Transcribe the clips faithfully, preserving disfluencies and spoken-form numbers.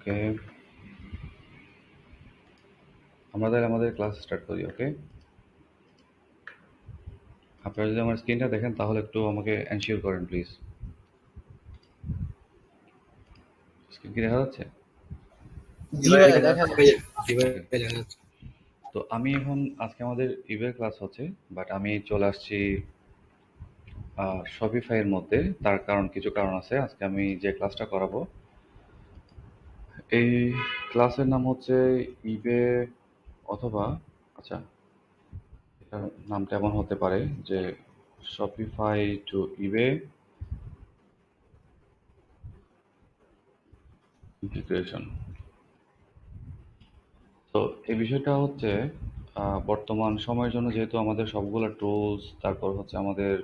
ওকে, আমরা তাহলে আমাদের ক্লাস স্টার্ট করি। ওকে, আপনারা যদি আমার স্ক্রিনটা দেখেন তাহলে একটু আমাকে এনশিওর করেন প্লিজ। স্ক্রিন কি দেখা যাচ্ছে? জি ভাইয়া দেখা যাচ্ছে। তো আমি এখন আজকে আমাদের ইবের ক্লাস হচ্ছে, বাট আমি চলে আসছি শপিফাই এর মধ্যে। তার কারণ কিছু কারণ আছে। আজকে আমি যে ক্লাসটা করাবো, এই ক্লাসের নাম হচ্ছে ইবে, অথবা আচ্ছা এটার নামটা এমন হতে পারে যে শপিফাই টু ইবে ইন্টিগ্রেশন। তো এই বিষয়টা হচ্ছে আহ, বর্তমান সময়ের জন্য, যেহেতু আমাদের সবগুলো টুলস, তারপর হচ্ছে আমাদের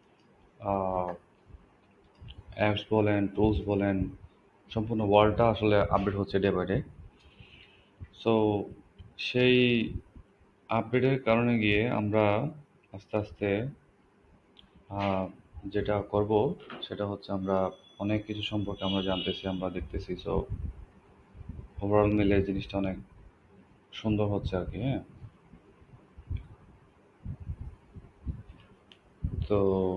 অ্যাপস বলেন, টুলস বলেন, সম্পূর্ণ ওয়ার্ল্ডটা আসলে আপডেট হচ্ছে ডে বাই ডে। সো সেই আপডেটের কারণে গিয়ে আমরা আস্তে আস্তে আহ, যেটা করব সেটা হচ্ছে আমরা অনেক কিছু সম্পর্কে আমরা জানতেছি, আমরা দেখতেছি। সো ওভারঅল মিলে জিনিসটা অনেক সুন্দর হচ্ছে আর কি। হ্যাঁ, তো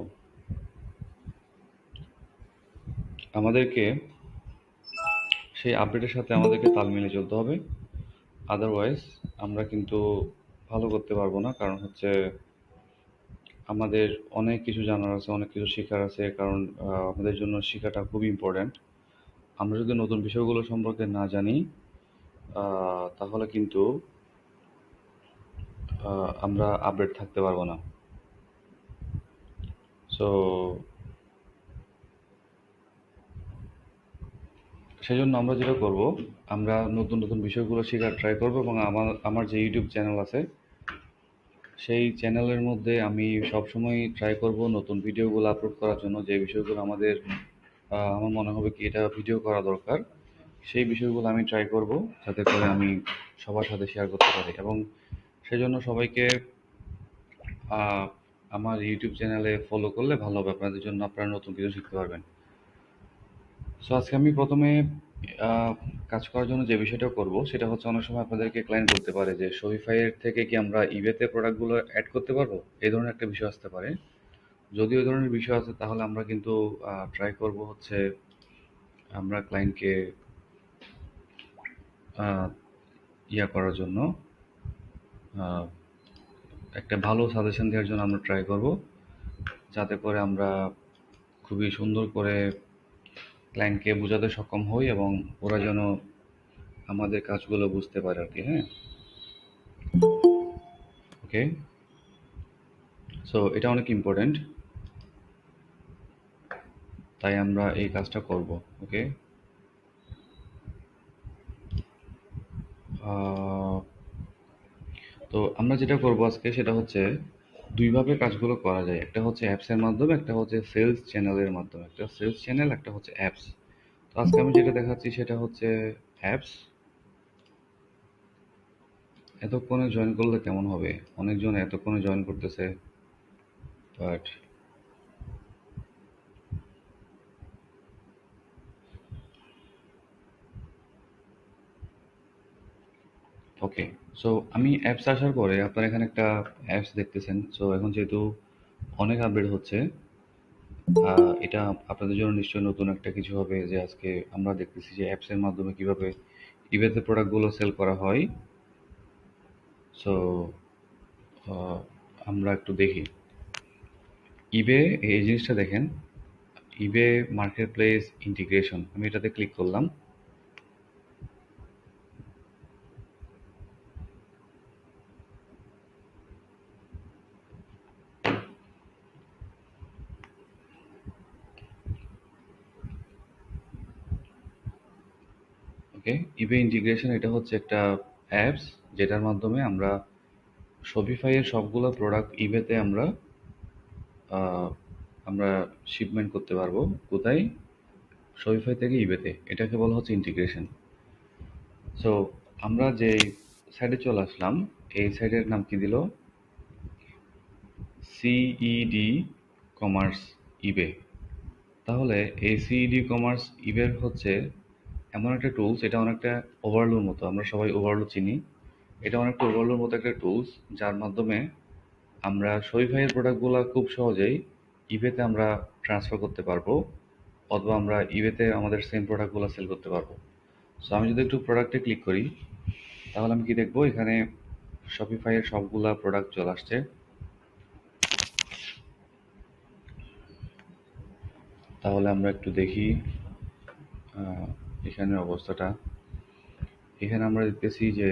আমাদেরকে সেই আপডেটের সাথে আমাদেরকে তাল মিলিয়ে চলতে হবে। আদারওয়াইজ আমরা কিন্তু ভালো করতে পারবো না। কারণ হচ্ছে আমাদের অনেক কিছু জানার আছে, অনেক কিছু শেখার আছে। কারণ আহ, আমাদের জন্য শেখাটা খুব ইম্পর্ট্যান্ট। আমরা যদি নতুন বিষয়গুলো সম্পর্কে না জানি, আহ, তাহলে কিন্তু আহ, আমরা আপডেট থাকতে পারবো না। সো সেই জন্য আমরা যেটা করব, আমরা নতুন নতুন বিষয়গুলো শেখার ট্রাই করব। এবং আমার আমার যে ইউটিউব চ্যানেল আছে, সেই চ্যানেলের মধ্যে আমি সবসময় ট্রাই করব নতুন ভিডিওগুলো আপলোড করার জন্য। যে বিষয়গুলো আমাদের আহ, আমার মনে হবে কি এটা ভিডিও করা দরকার, সেই বিষয়গুলো আমি ট্রাই করব, যাতে করে আমি সবার সাথে শেয়ার করতে পারি। এবং সেজন্য সবাইকে আহ, আমার ইউটিউব চ্যানেলে ফলো করলে ভালো হবে আপনাদের জন্য, আপনারা নতুন কিছু শিখতে পারবেন। সো আজকে আমি প্রথমে আহ, কাজ করার জন্য যে বিষয়টা করব সেটা হচ্ছে, অনেক সময় আপনাদেরকে ক্লায়েন্ট বলতে পারে যে শপিফাই এর থেকে কি আমরা ইবেতে প্রোডাক্টগুলো অ্যাড করতে পারবো, এই ধরনের একটা বিষয় আসতে পারে। যদি ওই ধরনের বিষয় আছে তাহলে আমরা কিন্তু ট্রাই করব হচ্ছে আমরা ক্লায়েন্টকে ইয়া করার জন্য, আহ, একটা ভালো সাজেশন দেওয়ার জন্য আমরা ট্রাই করব, যাতে করে আমরা খুবই সুন্দর করে ক্লায়েন্টকে বোঝাতে সক্ষম হই এবং ওরা যেন আমাদের কাজগুলো বুঝতে পারে আর কি। হ্যাঁ, ওকে। সো এটা অনেক ইম্পর্ট্যান্ট, তাই আমরা এই কাজটা করব। ওকে, তো আমরা যেটা করব আজকে সেটা হচ্ছে, দুইভাবে কাজগুলো করা যায়। একটা হচ্ছে অ্যাপসের মাধ্যমে, একটা হচ্ছে সেলস চ্যানেলের মাধ্যমে। একটা সেলস চ্যানেল, একটা হচ্ছে অ্যাপস। তো আজকে আমি যেটা দেখাচ্ছি সেটা হচ্ছে অ্যাপস। এতক্ষণে জয়েন করলে কেমন হবে? অনেকজন এতক্ষণে জয়েন করতেছে, বাট ওকে। সো আমি অ্যাপস আসার পরে আপনারা এখানে একটা অ্যাপস দেখতেছেন। সো এখন যেহেতু অনেক আপডেট হচ্ছে, আহ, এটা আপনাদের জন্য নিশ্চয়ই নতুন একটা কিছু হবে, যে আজকে আমরা দেখতেছি যে অ্যাপসের মাধ্যমে কিভাবে ইবেতে প্রোডাক্টগুলো সেল করা হয়। সো আমরা একটু দেখি ইবে, এই জিনিসটা দেখেন, ইবে মার্কেট প্লেস ইন্টিগ্রেশন। আমি এটাতে ক্লিক করলাম। ওকে, ইবে ইন্টিগ্রেশন এটা হচ্ছে একটা অ্যাপস, যেটার মাধ্যমে আমরা শপিফাই এর সবগুলো প্রোডাক্ট ইবেতে আমরা আহ, আমরা শিপমেন্ট করতে পারবো। কোথায়? শপিফাই থেকে ইবেতে। এটাকে বলা হচ্ছে ইন্টিগ্রেশন। সো আমরা যে সাইডে চলে আসলাম, এই সাইডের নাম কি দিল? Ced Commerce eBay. তাহলে এই সিইডি কমার্স ইবের হচ্ছে এমন একটা টুলস, এটা অনেকটা ওভারলোর মতো, আমরা সবাই ওভারলো চিনি। এটা অনেকটা ওভারলোর মতো একটা টুলস, যার মাধ্যমে আমরা শপিফাইয়ের প্রোডাক্টগুলো খুব সহজেই ইবেতে আমরা ট্রান্সফার করতে পারবো, অথবা আমরা ইবেতে আমাদের সেম প্রোডাক্টগুলো সেল করতে পারবো। সো আমি যদি একটু প্রোডাক্টে ক্লিক করি, তাহলে আমি কি দেখবো, এখানে শপিফাইয়ের সবগুলা প্রোডাক্ট চলে আসছে। তাহলে আমরা একটু দেখি আহ, এখানের অবস্থাটা। এখানে আমরা দেখতেছি যে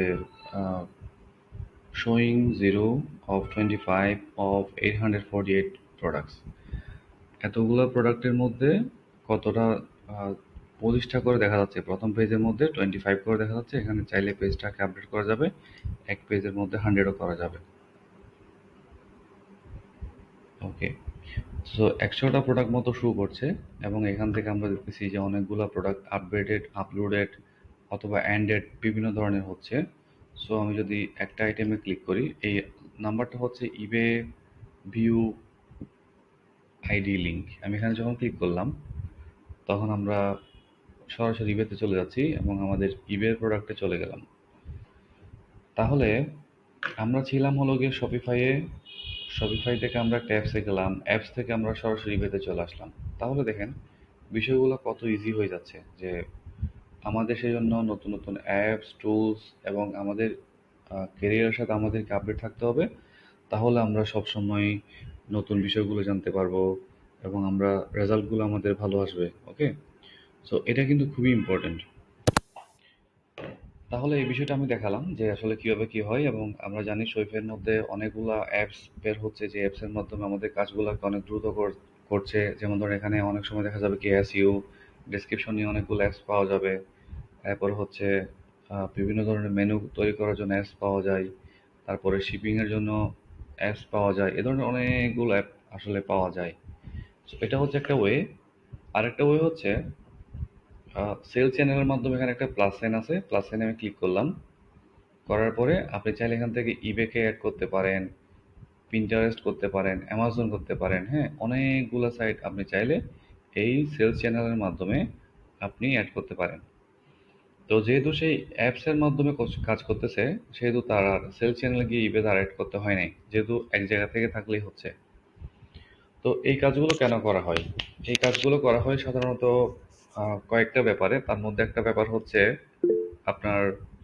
showing zero of twenty five of eight hundred forty eight products. এতগুলো প্রোডাক্টের মধ্যে কতটা আহ, পঁচিশটা করে দেখা যাচ্ছে। প্রথম পেজের মধ্যে টোয়েন্টি ফাইভ করে দেখা যাচ্ছে। এখানে চাইলে পেজটাকে আপডেট করা যাবে, এক পেজের মধ্যে হান্ড্রেডও করা যাবে। ওকে, সো একশোটা প্রোডাক্ট মতো শো করছে, এবং এখান থেকে আমরা দেখতেছি যে অনেকগুলো প্রোডাক্ট আপগ্রেডেড, আপলোডেড অথবা অ্যান্ডেড বিভিন্ন ধরনের হচ্ছে। সো আমি যদি একটা আইটেমে ক্লিক করি, এই নাম্বারটা হচ্ছে ইবে ভিউ আইডি লিঙ্ক। আমি এখানে যখন ক্লিক করলাম, তখন আমরা সরাসরি ইবেতে চলে যাচ্ছি এবং আমাদের ইবের প্রোডাক্টে চলে গেলাম। তাহলে আমরা ছিলাম হলো গিয়ে শপিফাইয়ে, শপিফাই থেকে আমরা একটা অ্যাপসে গেলাম, অ্যাপস থেকে আমরা সরাসরি ইবেতে চলে আসলাম। তাহলে দেখেন বিষয়গুলো কত ইজি হয়ে যাচ্ছে, যে আমাদের সেই জন্য নতুন নতুন অ্যাপস, টুলস এবং আমাদের কেরিয়ারের সাথে আমাদেরকে আপডেট থাকতে হবে। তাহলে আমরা সবসময় নতুন বিষয়গুলো জানতে পারবো এবং আমরা রেজাল্টগুলো আমাদের ভালো আসবে। ওকে, সো এটা কিন্তু খুবই ইম্পর্টেন্ট। তাহলে এই বিষয়টা আমি দেখালাম যে আসলে কিভাবে কি হয়, এবং আমরা জানি শৈফের মধ্যে অনেকগুলা অ্যাপস বের হচ্ছে, যে অ্যাপসের মাধ্যমে আমাদের কাজগুলোকে অনেক দ্রুত কর- করছে। যেমন ধরুন এখানে অনেক সময় দেখা যাবে কি এসইও, ডেসক্রিপশন নিয়ে অনেকগুলো অ্যাপস পাওয়া যাবে। তারপর হচ্ছে আহ, বিভিন্ন ধরনের মেনু তৈরি করার জন্য অ্যাপস পাওয়া যায়। তারপরে শিপিং এর জন্য অ্যাপস পাওয়া যায়। এ ধরনের অনেকগুলো অ্যাপ আসলে পাওয়া যায়। So, এটা হচ্ছে একটা ওয়ে। আরেকটা ওয়ে হচ্ছে সেল চ্যানেলের মাধ্যমে। এখানে একটা প্লাস সাইন আছে, প্লাস সাইনে আমি ক্লিক করলাম। করার পরে আপনি চাইলে এখান থেকে ইবেকে অ্যাড করতে পারেন, পিন্টারেস্ট করতে পারেন, অ্যামাজন করতে পারেন। হ্যাঁ, অনেকগুলো সাইট আপনি চাইলে এই সেলস চ্যানেলের মাধ্যমে আপনি অ্যাড করতে পারেন। তো যেহেতু সেই অ্যাপসের মাধ্যমে কোচ- কাজ করতেছে, সেহেতু তার আর সেলস চ্যানেলে গিয়ে ইবে তার অ্যাড করতে হয় নাই, যেহেতু এক জায়গা থেকে থাকলেই হচ্ছে। তো এই কাজগুলো কেন করা হয়? এই কাজগুলো করা হয় সাধারণত আহ, কয়েকটা ব্যাপারে। তার মধ্যে একটা ব্যাপার হচ্ছে আপনার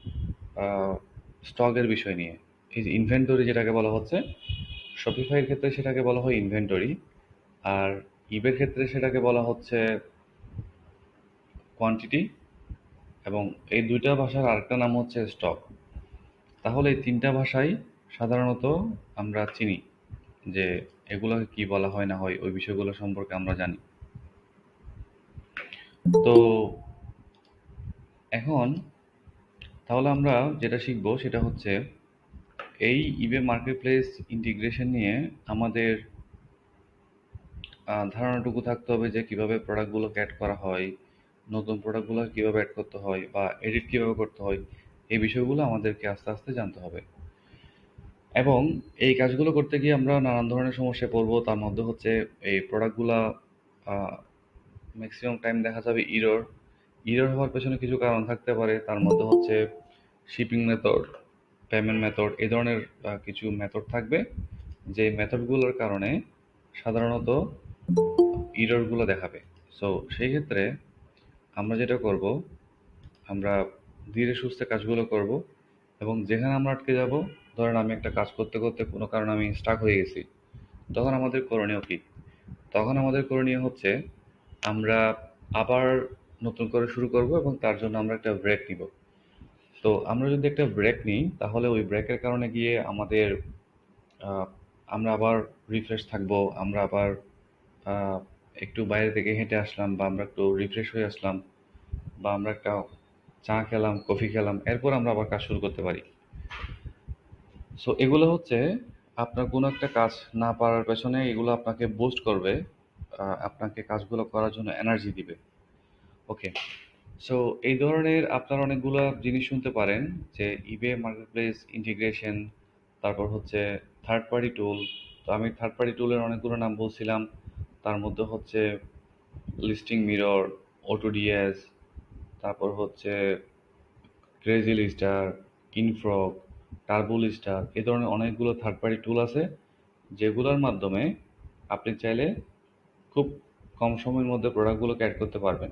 স্টকের বিষয় নিয়ে। এই যে ইনভেন্টরি যেটাকে বলা হচ্ছে, শপিফাইয়ের ক্ষেত্রে সেটাকে বলা হয় ইনভেন্টরি, আর ইবের ক্ষেত্রে সেটাকে বলা হচ্ছে কোয়ান্টিটি, এবং এই দুইটা ভাষার আরেকটা নাম হচ্ছে স্টক। তাহলে এই তিনটা ভাষাই সাধারণত আমরা চিনি, যে এগুলোকে কি বলা হয় না হয়, ওই বিষয়গুলো সম্পর্কে আমরা জানি। তো এখন তাহলে আমরা যেটা শিখবো সেটা হচ্ছে এই ইবে মার্কেটপ্লেস ইন্টিগ্রেশন নিয়ে আমাদের আহ, ধারণাটুকু থাকতে হবে, যে কিভাবে প্রোডাক্টগুলোকে অ্যাড করা হয়, নতুন প্রোডাক্টগুলো কিভাবে অ্যাড করতে হয় বা এডিট কিভাবে করতে হয়। এই বিষয়গুলো আমাদেরকে আস্তে আস্তে জানতে হবে, এবং এই কাজগুলো করতে গিয়ে আমরা নানান ধরনের সমস্যায় পড়বো। তার মধ্যে হচ্ছে এই প্রোডাক্টগুলা ম্যাক্সিমাম টাইম দেখা যাবে ইরর ইরর হওয়ার পেছনে কিছু কারণ থাকতে পারে। তার মধ্যে হচ্ছে শিপিং মেথড, পেমেন্ট মেথড, এই ধরনের আহ, কিছু মেথড থাকবে, যে মেথডগুলোর কারণে সাধারণত ইররগুলো দেখাবে। সো সেই ক্ষেত্রে আমরা যেটা করব, আমরা ধীরে সুস্থে কাজগুলো করব, এবং যেখানে আমরা আটকে যাব, ধরেন আমি একটা কাজ করতে করতে কোনো কারণে আমি স্টাক হয়ে গেছি, তখন আমাদের করণীয় কী? তখন আমাদের করণীয় হচ্ছে আমরা আবার নতুন করে শুরু করব, এবং তার জন্য আমরা একটা ব্রেক নিব। তো আমরা যদি একটা ব্রেক নিই, তাহলে ওই ব্রেকের কারণে গিয়ে আমাদের আহ, আমরা আবার রিফ্রেশ থাকবো। আমরা আবার আহ, একটু বাইরে থেকে হেঁটে আসলাম, বা আমরা একটু রিফ্রেশ হয়ে আসলাম, বা আমরা একটা চা খেলাম, কফি খেলাম, এরপর আমরা আবার কাজ শুরু করতে পারি। সো এগুলো হচ্ছে আপনার কোনো একটা কাজ না পারার পেছনে এগুলো আপনাকে বুস্ট করবে, আহ, আপনাকে কাজগুলো করার জন্য এনার্জি দিবে। ওকে, সো এই ধরনের আপনার অনেকগুলো জিনিস শুনতে পারেন, যে ইবে মার্কেটপ্লেস ইন্টিগ্রেশন, তারপর হচ্ছে থার্ড পার্টি টুল। তো আমি থার্ড পার্টি টুলের অনেকগুলো নাম বলছিলাম। তার মধ্যে হচ্ছে লিস্টিং মিরর, অটোডিএস, তারপর হচ্ছে crazy lister, inkFrog, turbo lister, এ ধরনের অনেকগুলো থার্ড পার্টি টুল আছে যেগুলোর মাধ্যমে আপনি চাইলে খুব কম সময়ের মধ্যে প্রোডাক্টগুলোকে অ্যাড করতে পারবেন।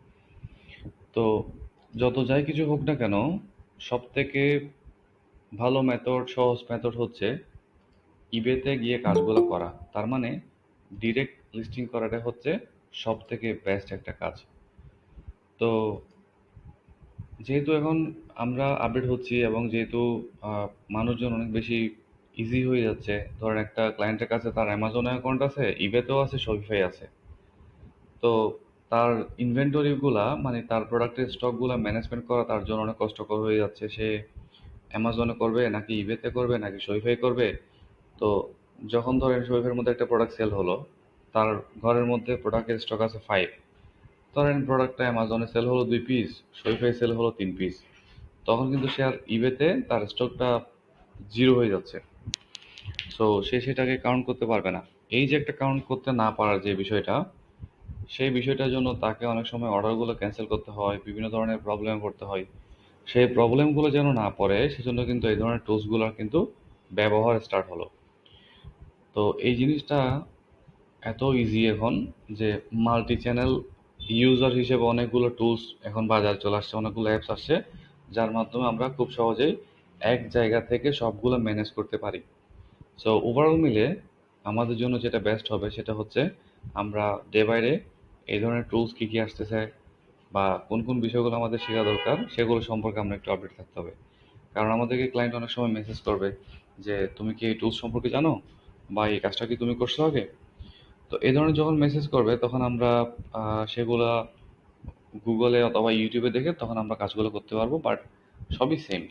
তো যত যাই কিছু হোক না কেন, সব থেকে ভালো মেথড, সহজ মেথড হচ্ছে ইবেতে গিয়ে কাজগুলো করা। তার মানে ডিরেক্ট লিস্টিং করাটা হচ্ছে সব থেকে বেস্ট একটা কাজ। তো যেহেতু এখন আমরা আপডেট হচ্ছি এবং যেহেতু আহ, মানুষজন অনেক বেশি ইজি হয়ে যাচ্ছে, ধরেন একটা ক্লায়েন্টের কাছে তার অ্যামাজন অ্যাকাউন্ট আছে, ইবেতেও আছে, শপিফাই আছে। তো তার ইনভেন্টরিগুলা মানে তার প্রোডাক্টের স্টকগুলা ম্যানেজমেন্ট করা তার জন্য অনেক কষ্টকর হয়ে যাচ্ছে। সে অ্যামাজনে করবে নাকি ইবেতে করবে নাকি শপিফাই করবে। তো যখন ধরেন শপিফাইয়ের মধ্যে একটা প্রোডাক্ট সেল হলো, তার ঘরের মধ্যে প্রোডাক্টের স্টক আছে ফাইভ, ধরেন প্রোডাক্টটা অ্যামাজনে সেল হলো দুই পিস, শপিফাই সেল হলো তিন পিস, তখন কিন্তু সে আর ইবেতে তার স্টকটা জিরো হয়ে যাচ্ছে। সো সে সেটাকে কাউন্ট করতে পারবে না। এই যে একটা কাউন্ট করতে না পারার যে বিষয়টা, সেই বিষয়টার জন্য তাকে অনেক সময় অর্ডারগুলো ক্যান্সেল করতে হয়, বিভিন্ন ধরনের প্রবলেমে পড়তে হয়। সেই প্রবলেমগুলো যেন না পড়ে সেজন্য কিন্তু এই ধরনের টুলসগুলোর কিন্তু ব্যবহার স্টার্ট হলো। তো এই জিনিসটা এত ইজি এখন যে মাল্টি চ্যানেল ইউজার হিসেবে অনেকগুলো টুলস এখন বাজারে চলে আসছে, অনেকগুলো অ্যাপস আসছে, যার মাধ্যমে আমরা খুব সহজেই এক জায়গা থেকে সবগুলো ম্যানেজ করতে পারি। সো ওভারঅল মিলে আমাদের জন্য যেটা বেস্ট হবে সেটা হচ্ছে আমরা ডে বাই ডে এই ধরনের টুলস কী কী আসতেছে বা কোন কোন বিষয়গুলো আমাদের শেখা দরকার সেগুলো সম্পর্কে আমরা একটু আপডেট থাকতে হবে। কারণ আমাদেরকে ক্লায়েন্ট অনেক সময় মেসেজ করবে যে তুমি কি এই টুলস সম্পর্কে জানো বা এই কাজটা কি তুমি করছো আগে। তো এই ধরনের যখন মেসেজ করবে তখন আমরা আহ, সেগুলা গুগলে অথবা ইউটিউবে দেখে তখন আমরা কাজগুলো করতে পারবো, বাট সবই সেম।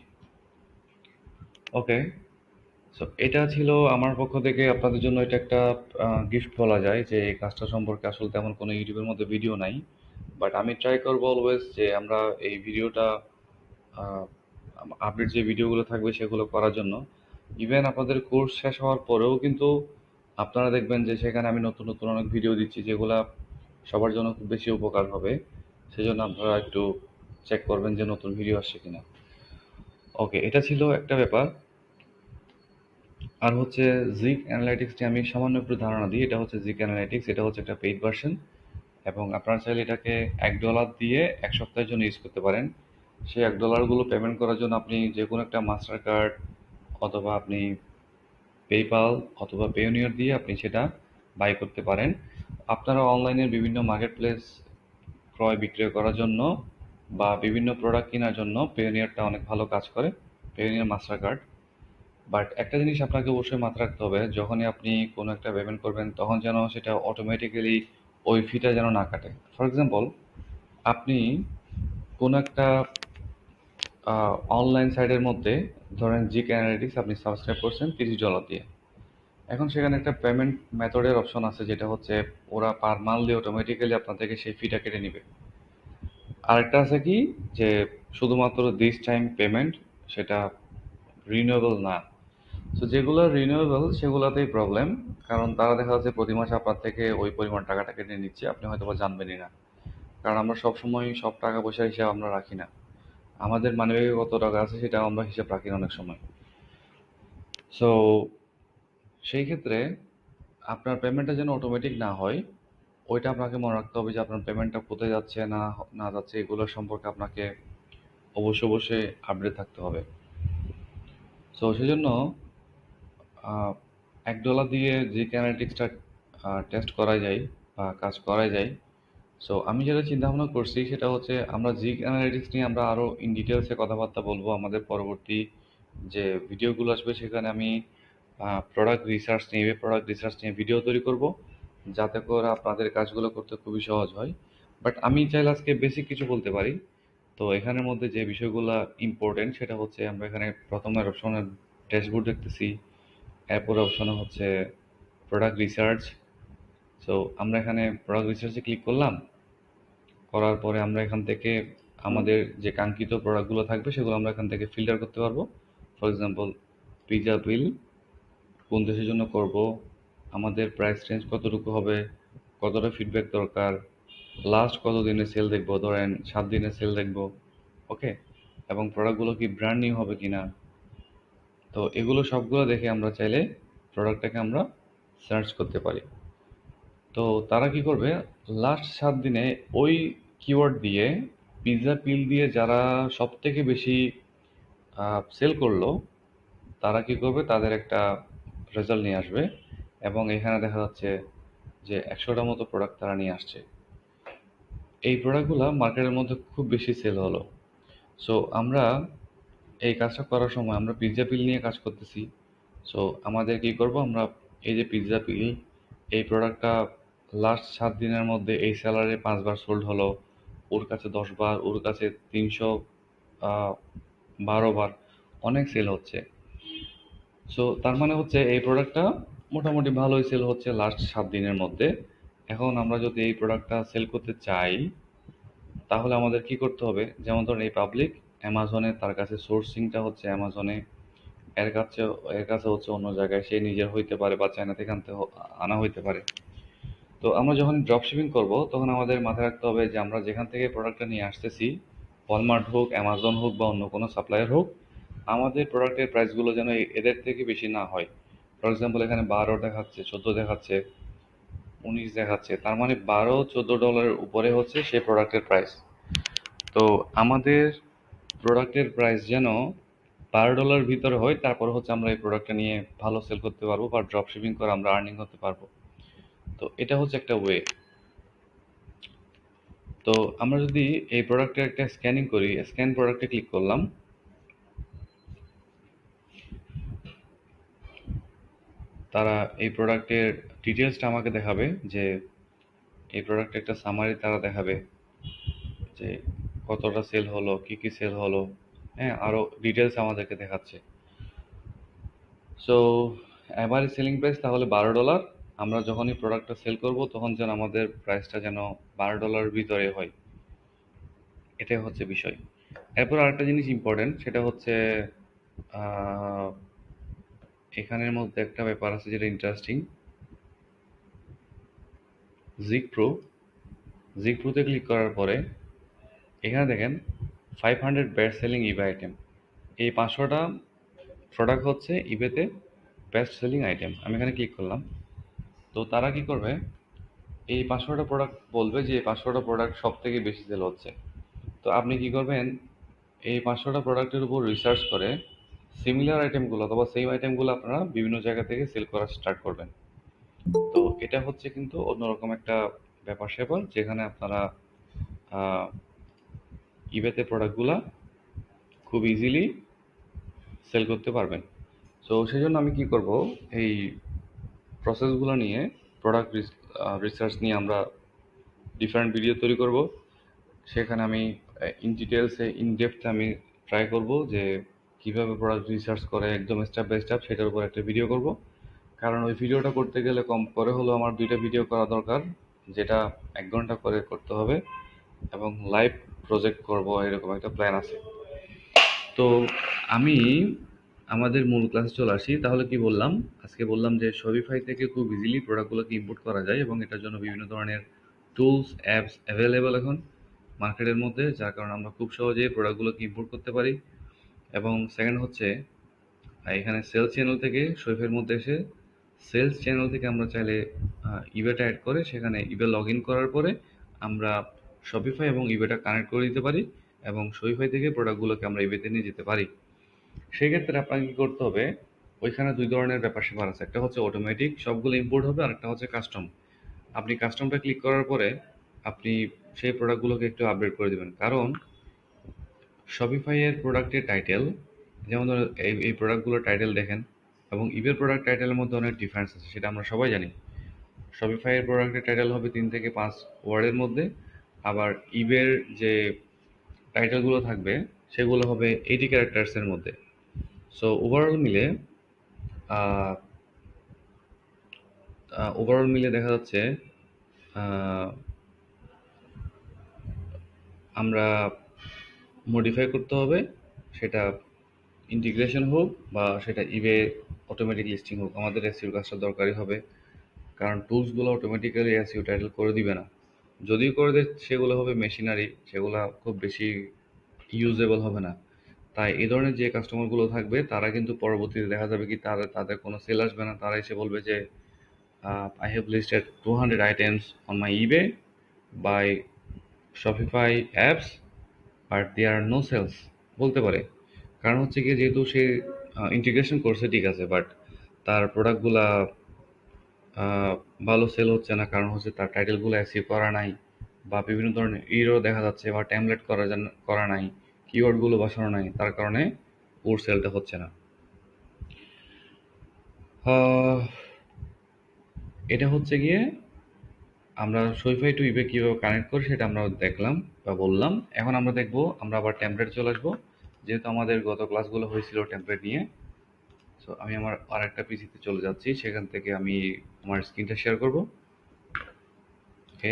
ওকে, সো এটা ছিল আমার পক্ষ থেকে আপনাদের জন্য। এটা একটা গিফট বলা যায় যে এই কাজটা সম্পর্কে আসলে তেমন কোনো ইউটিউবের মধ্যে ভিডিও নাই, বাট আমি ট্রাই করবো অলওয়েজ যে আমরা এই ভিডিওটা আপডেট যে ভিডিওগুলো থাকবে সেগুলো করার জন্য। ইভেন আপনাদের কোর্স শেষ হওয়ার পরেও কিন্তু আপনারা দেখবেন যে সেখানে আমি নতুন নতুন অনেক ভিডিও দিচ্ছি যেগুলা সবার জন্য খুব বেশি উপকার হবে। সেজন্য আপনারা একটু চেক করবেন যে নতুন ভিডিও আসছে কিনা। ওকে, এটা ছিল একটা ব্যাপার। আর হচ্ছে জিক অ্যানালাইটিক্স নিয়ে আমি সামান্য একটু ধারণা দিই। এটা হচ্ছে জিক অ্যানালাইটিক্স, এটা হচ্ছে একটা পেইড ভার্সন এবং আপনারা চাইলে এটাকে এক ডলার দিয়ে এক সপ্তাহের জন্য ইউজ করতে পারেন। সেই এক ডলারগুলো পেমেন্ট করার জন্য আপনি যে কোনো একটা মাস্টার কার্ড অথবা আপনি পেপ্যাল অথবা পেওনিয়ার দিয়ে আপনি সেটা বাই করতে পারেন। আপনারা অনলাইনের বিভিন্ন মার্কেট প্লেস ক্রয় বিক্রয় করার জন্য বা বিভিন্ন প্রোডাক্ট কেনার জন্য পেওনিয়ারটা অনেক ভালো কাজ করে, পেওনিয়ার মাস্টার কার্ড। বাট একটা জিনিস আপনাকে অবশ্যই মাথায় রাখতে হবে, যখনই আপনি কোনো একটা পেমেন্ট করবেন তখন যেন সেটা অটোমেটিক্যালি ওই ফিটা যেন না কাটে। ফর এক্সাম্পল, আপনি কোনো একটা অনলাইন সাইটের মধ্যে ধরেন জিক অ্যানালিটিক্স আপনি সাবস্ক্রাইব করছেন তিরিশ ডলার দিয়ে। এখন সেখানে একটা পেমেন্ট মেথডের অপশন আছে যেটা হচ্ছে ওরা পার মান্থলি অটোমেটিক্যালি আপনার থেকে সেই ফিটা কেটে নেবে। আরেকটা আছে কি যে শুধুমাত্র দিস টাইম পেমেন্ট, সেটা রিনিউয়েবল না। সো যেগুলো রিনিউয়েবল সেগুলোতেই প্রবলেম, কারণ তারা দেখা যাচ্ছে প্রতি মাসে আপনার থেকে ওই পরিমাণ টাকাটা কেটে নিচ্ছে, আপনি হয়তো বা জানবেনই না। কারণ আমরা সবসময় সব টাকা পয়সার হিসাব আমরা রাখি না, আমাদের মানিব্যাগে কত টাকা আছে সেটাও আমরা হিসাব রাখি না অনেক সময়। সো সেই ক্ষেত্রে আপনার পেমেন্টটা যেন অটোমেটিক না হয়, ওইটা আপনাকে মনে রাখতে হবে যে আপনার পেমেন্টটা কোথায় যাচ্ছে না না যাচ্ছে এগুলো সম্পর্কে আপনাকে অবশ্যই অবশ্যই আপডেট থাকতে হবে। সো সেজন্য আহ, এক ডলার দিয়ে যে অ্যানালিটিক্সটা টেস্ট করা যায় বা কাজ করা যায়। সো আমি যেটা চিন্তা ভাবনা করছি সেটা হচ্ছে আমরা জিগ অ্যানালিটিক্স নিয়ে আমরা আরও ইন ডিটেলসে কথাবার্তা বলবো আমাদের পরবর্তী যে ভিডিওগুলো আসবে সেখানে আমি প্রোডাক্ট রিসার্চ নিয়ে প্রোডাক্ট রিসার্চ নিয়ে ভিডিও তৈরি করব যাতে করে আপনাদের কাজগুলো করতে খুবই সহজ হয়। বাট আমি চাইলে আজকে বেসিক কিছু বলতে পারি। তো এখানের মধ্যে যে বিষয়গুলো ইম্পর্টেন্ট সেটা হচ্ছে আমরা এখানে প্রথমের অপশনের ড্যাশবোর্ড দেখতেছি, এরপর অপশনে হচ্ছে প্রোডাক্ট রিসার্চ। সো আমরা এখানে প্রোডাক্ট রিসার্চে ক্লিক করলাম, করার পরে আমরা এখান থেকে আমাদের যে কাঙ্ক্ষিত প্রোডাক্টগুলো থাকবে সেগুলো আমরা এখান থেকে ফিল্টার করতে পারবো। ফর এক্সাম্পল, পিৎজা বিল কোন দেশের জন্য করব, আমাদের প্রাইস রেঞ্জ কতটুকু হবে, কতটা ফিডব্যাক দরকার, লাস্ট কত দিনের সেল দেখবো, ধরেন সাত দিনের সেল দেখবো, ওকে, এবং প্রোডাক্টগুলো কি ব্র্যান্ড নিউ হবে কিনা। তো এগুলো সবগুলো দেখে আমরা চাইলে প্রোডাক্টটাকে আমরা সার্চ করতে পারি। তো তারা কি করবে, লাস্ট সাত দিনে ওই কিওয়ার্ড দিয়ে পিৎজা পিল দিয়ে যারা সব থেকে বেশি সেল করলো, তারা কি করবে, তাদের একটা রেজাল্ট নিয়ে আসবে এবং এখানে দেখা যাচ্ছে যে একশোটা মতো প্রোডাক্ট তারা নিয়ে আসছে। এই প্রোডাক্টগুলো মার্কেটের মধ্যে খুব বেশি সেল হলো। সো আমরা এই কাজটা করার সময় আমরা পিৎজা পিল নিয়ে কাজ করতেছি। সো আমাদের কি করব, আমরা এই যে পিৎজা পিল, এই প্রোডাক্টটা লাস্ট সাত দিনের মধ্যে এই সেলারে পাঁচবার সোল্ড হলো, ওর কাছে দশ বার, ওর কাছে তিনশো বারো বার, অনেক সেল হচ্ছে। সো তার মানে হচ্ছে এই প্রোডাক্টটা মোটামুটি ভালোই সেল হচ্ছে লাস্ট সাত দিনের মধ্যে। এখন আমরা যদি এই প্রোডাক্টটা সেল করতে চাই, তাহলে আমাদের কি করতে হবে, যেমন ধরুন এই পাবলিক অ্যামাজনে, তার কাছে সোর্সিংটা হচ্ছে অ্যামাজনে, এর কাছে এর কাছে হচ্ছে অন্য জায়গায়, সে নিজের হইতে পারে বা চায়না থেকে আনতে হ- আনা হইতে পারে। তো আমরা যখন ড্রপ শিপিং করবো, তখন আমাদের মাথায় রাখতে হবে যে আমরা যেখান থেকে প্রোডাক্টটা নিয়ে আসতেছি, ওয়ালমার্ট হোক, অ্যামাজন হোক বা অন্য কোনো সাপ্লায়ার হোক, আমাদের প্রোডাক্টের প্রাইসগুলো যেন এ- এদের থেকে বেশি না হয়। ফর এক্সাম্পল এখানে বারো দেখাচ্ছে, চোদ্দো দেখাচ্ছে, উনিশ দেখাচ্ছে, তার মানে বারো চোদ্দো ডলারের উপরে হচ্ছে সেই প্রোডাক্টের প্রাইস। তো আমাদের প্রোডাক্টের প্রাইস যেন বারো ডলার ভিতরে হয়, তারপর হচ্ছে আমরা এই প্রোডাক্টটা নিয়ে ভালো সেল করতে পারবো বা ড্রপ শিপিং করে আমরা আর্নিং করতে পারবো। তো এটা হচ্ছে একটা ওয়ে। তো আমরা যদি এই প্রোডাক্টের একটা স্ক্যানিং করি, স্ক্যান প্রোডাক্টে ক্লিক করলাম, তারা এই প্রোডাক্টের ডিটেলসটা আমাকে দেখাবে, যে এই প্রোডাক্টের একটা সামারি তারা দেখাবে যে কতটা সেল হলো, কি কি সেল হলো, হ্যাঁ, আরও ডিটেলস আমাদেরকে দেখাচ্ছে। সো অ্যাভারেজ সেলিং প্রাইস তাহলে বারো ডলার। আমরা যখনই প্রোডাক্টটা সেল করব তখন যেন আমাদের প্রাইসটা যেন বারো ডলারের ভিতরে হয়, এটাই হচ্ছে বিষয়। এরপর আরেকটা জিনিস ইম্পর্টেন্ট, সেটা হচ্ছে আহ, এখানের মধ্যে একটা ব্যাপার আছে যেটা ইন্টারেস্টিং। জিগ প্রো, জিগ প্রোতে ক্লিক করার পরে এখানে দেখেন five hundred best selling eBay item, এই পাঁচশোটা প্রোডাক্ট হচ্ছে ইবেতে বেস্ট সেলিং আইটেম। আমি এখানে ক্লিক করলাম, তো তারা কি করবে, এই পাঁচশোটা প্রোডাক্ট বলবে যে এই পাঁচশোটা প্রোডাক্ট সব থেকে বেশি সেল হচ্ছে। তো আপনি কি করবেন, এই পাঁচশোটা প্রোডাক্টের উপর রিসার্চ করে সিমিলার আইটেমগুলো অথবা সেম আইটেমগুলো আপনারা বিভিন্ন জায়গা থেকে সেল করা স্টার্ট করবেন। তো এটা হচ্ছে কিন্তু অন্যরকম একটা ব্যাপার স্যাপার, যেখানে আপনারা ইবেতে প্রোডাক্টগুলো খুব ইজিলি সেল করতে পারবেন। সো সেই জন্য আমি কি করব, এই প্রসেসগুলো নিয়ে, প্রোডাক্ট রিসার্চ নিয়ে আমরা ডিফারেন্ট ভিডিও তৈরি করব। সেখানে আমি ইন ডিটেলসে ইন ডেপথে আমি ট্রাই করব যে কীভাবে প্রোডাক্ট রিসার্চ করে একদম স্টেপ বাই স্টেপ, সেটার উপর একটা ভিডিও করব। কারণ ওই ভিডিওটা করতে গেলে কম করে হলেও আমার দুইটা ভিডিও করা দরকার, যেটা এক ঘন্টা করে করতে হবে এবং লাইভ প্রজেক্ট করব, এরকম একটা প্ল্যান আছে। তো আমি আমাদের মূল ক্লাসে চলে আসি। তাহলে কি বললাম, আজকে বললাম যে শপিফাই থেকে খুব ইজিলি প্রোডাক্টগুলোকে ইম্পোর্ট করা যায় এবং এটার জন্য বিভিন্ন ধরনের টুলস অ্যাপস অ্যাভেলেবেল এখন মার্কেটের মধ্যে, যার কারণে আমরা খুব সহজেই প্রোডাক্টগুলোকে ইম্পোর্ট করতে পারি। এবং সেকেন্ড হচ্ছে, এখানে সেলস চ্যানেল থেকে শপিফাইয়ের মধ্যে এসে সেলস চ্যানেল থেকে আমরা চাইলে ইবেটা অ্যাড করে সেখানে ইবে লগ ইন করার পরে আমরা শপিফাই এবং ইবেটা কানেক্ট করে দিতে পারি এবং শপিফাই থেকে প্রোডাক্টগুলোকে আমরা ইবেতে নিয়ে যেতে পারি। সেক্ষেত্রে আপনাকে কী করতে হবে, ওইখানে দুই ধরনের ব্যাপার স্যাপার আছে, একটা হচ্ছে অটোমেটিক সবগুলো ইম্পোর্ট হবে আর একটা হচ্ছে কাস্টম। আপনি কাস্টমটা ক্লিক করার পরে আপনি সেই প্রোডাক্টগুলোকে একটু আপডেট করে দেবেন, কারণ শপিফাইয়ের প্রোডাক্টের টাইটেল, যেমন ধরুন এই এই প্রোডাক্টগুলোর টাইটেল দেখেন এবং ইবের প্রোডাক্ট টাইটেলের মধ্যে অনেক ডিফারেন্স আছে, সেটা আমরা সবাই জানি। শপিফাইয়ের প্রোডাক্টের টাইটেল হবে তিন থেকে পাঁচ ওয়ার্ডের মধ্যে, আবার ইবের যে টাইটেলগুলো থাকবে সেগুলো হবে এইটি ক্যারেক্টার্সের মধ্যে। সো ওভারঅল মিলে ওভারঅল মিলে দেখা যাচ্ছে আমরা মডিফাই করতে হবে, সেটা ইন্টিগ্রেশন হোক বা সেটা ইবে অটোমেটিক লিস্টিং হোক, আমাদের এসইও কাজটা দরকারই হবে, কারণ টুলসগুলো অটোমেটিক্যালি এসইও টাইটেল করে দিবে না। যদি করে দেয় সেগুলো হবে মেশিনারি, সেগুলো খুব বেশি ইউজেবল হবে না। তাই এই ধরনের যে কাস্টমারগুলো থাকবে তারা কিন্তু পরবর্তীতে দেখা যাবে কি তারা তাদের কোনো সেল আসবে না, তারা এসে বলবে যে I have listed two hundred items on my eBay by Shopify apps but there are no sales বলতে পারে। কারণ হচ্ছে কি যেহেতু সে ইন্টিগ্রেশন করছে ঠিক আছে, বাট তার প্রোডাক্টগুলা ভালো সেল হচ্ছে না, কারণ হচ্ছে তার টাইটেলগুলো অ্যাচিভ করা নাই, বা বিভিন্ন ধরনের ইরো দেখা যাচ্ছে, বা ট্যামলেট করা জান- করা নাই, কিওয়ার্ডগুলো বসানো নাই, তার কারণে ওর সেলটা হচ্ছে না। আহ, এটা হচ্ছে গিয়ে আমরা শপিফাই টু ইবে কীভাবে কানেক্ট করি সেটা আমরা দেখলাম বা বললাম। এখন আমরা দেখব, আমরা আবার টেমপ্লেট চলে আসবো, যেহেতু আমাদের গত ক্লাসগুলো হয়েছিল টেমপ্লেট নিয়ে। সো আমি আমার আর একটা পিসিতে চলে যাচ্ছি, সেখান থেকে আমি আমার স্ক্রিনটা শেয়ার করব। ওকে,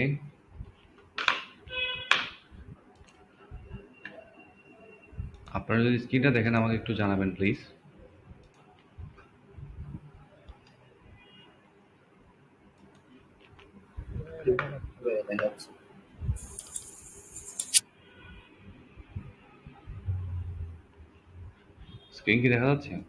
আপনারা যদি স্ক্রিনটা দেখেন আমাকে একটু জানাবেন প্লিজ। দেখা যাচ্ছে। স্ক্রিন কি দেখা যাচ্ছে?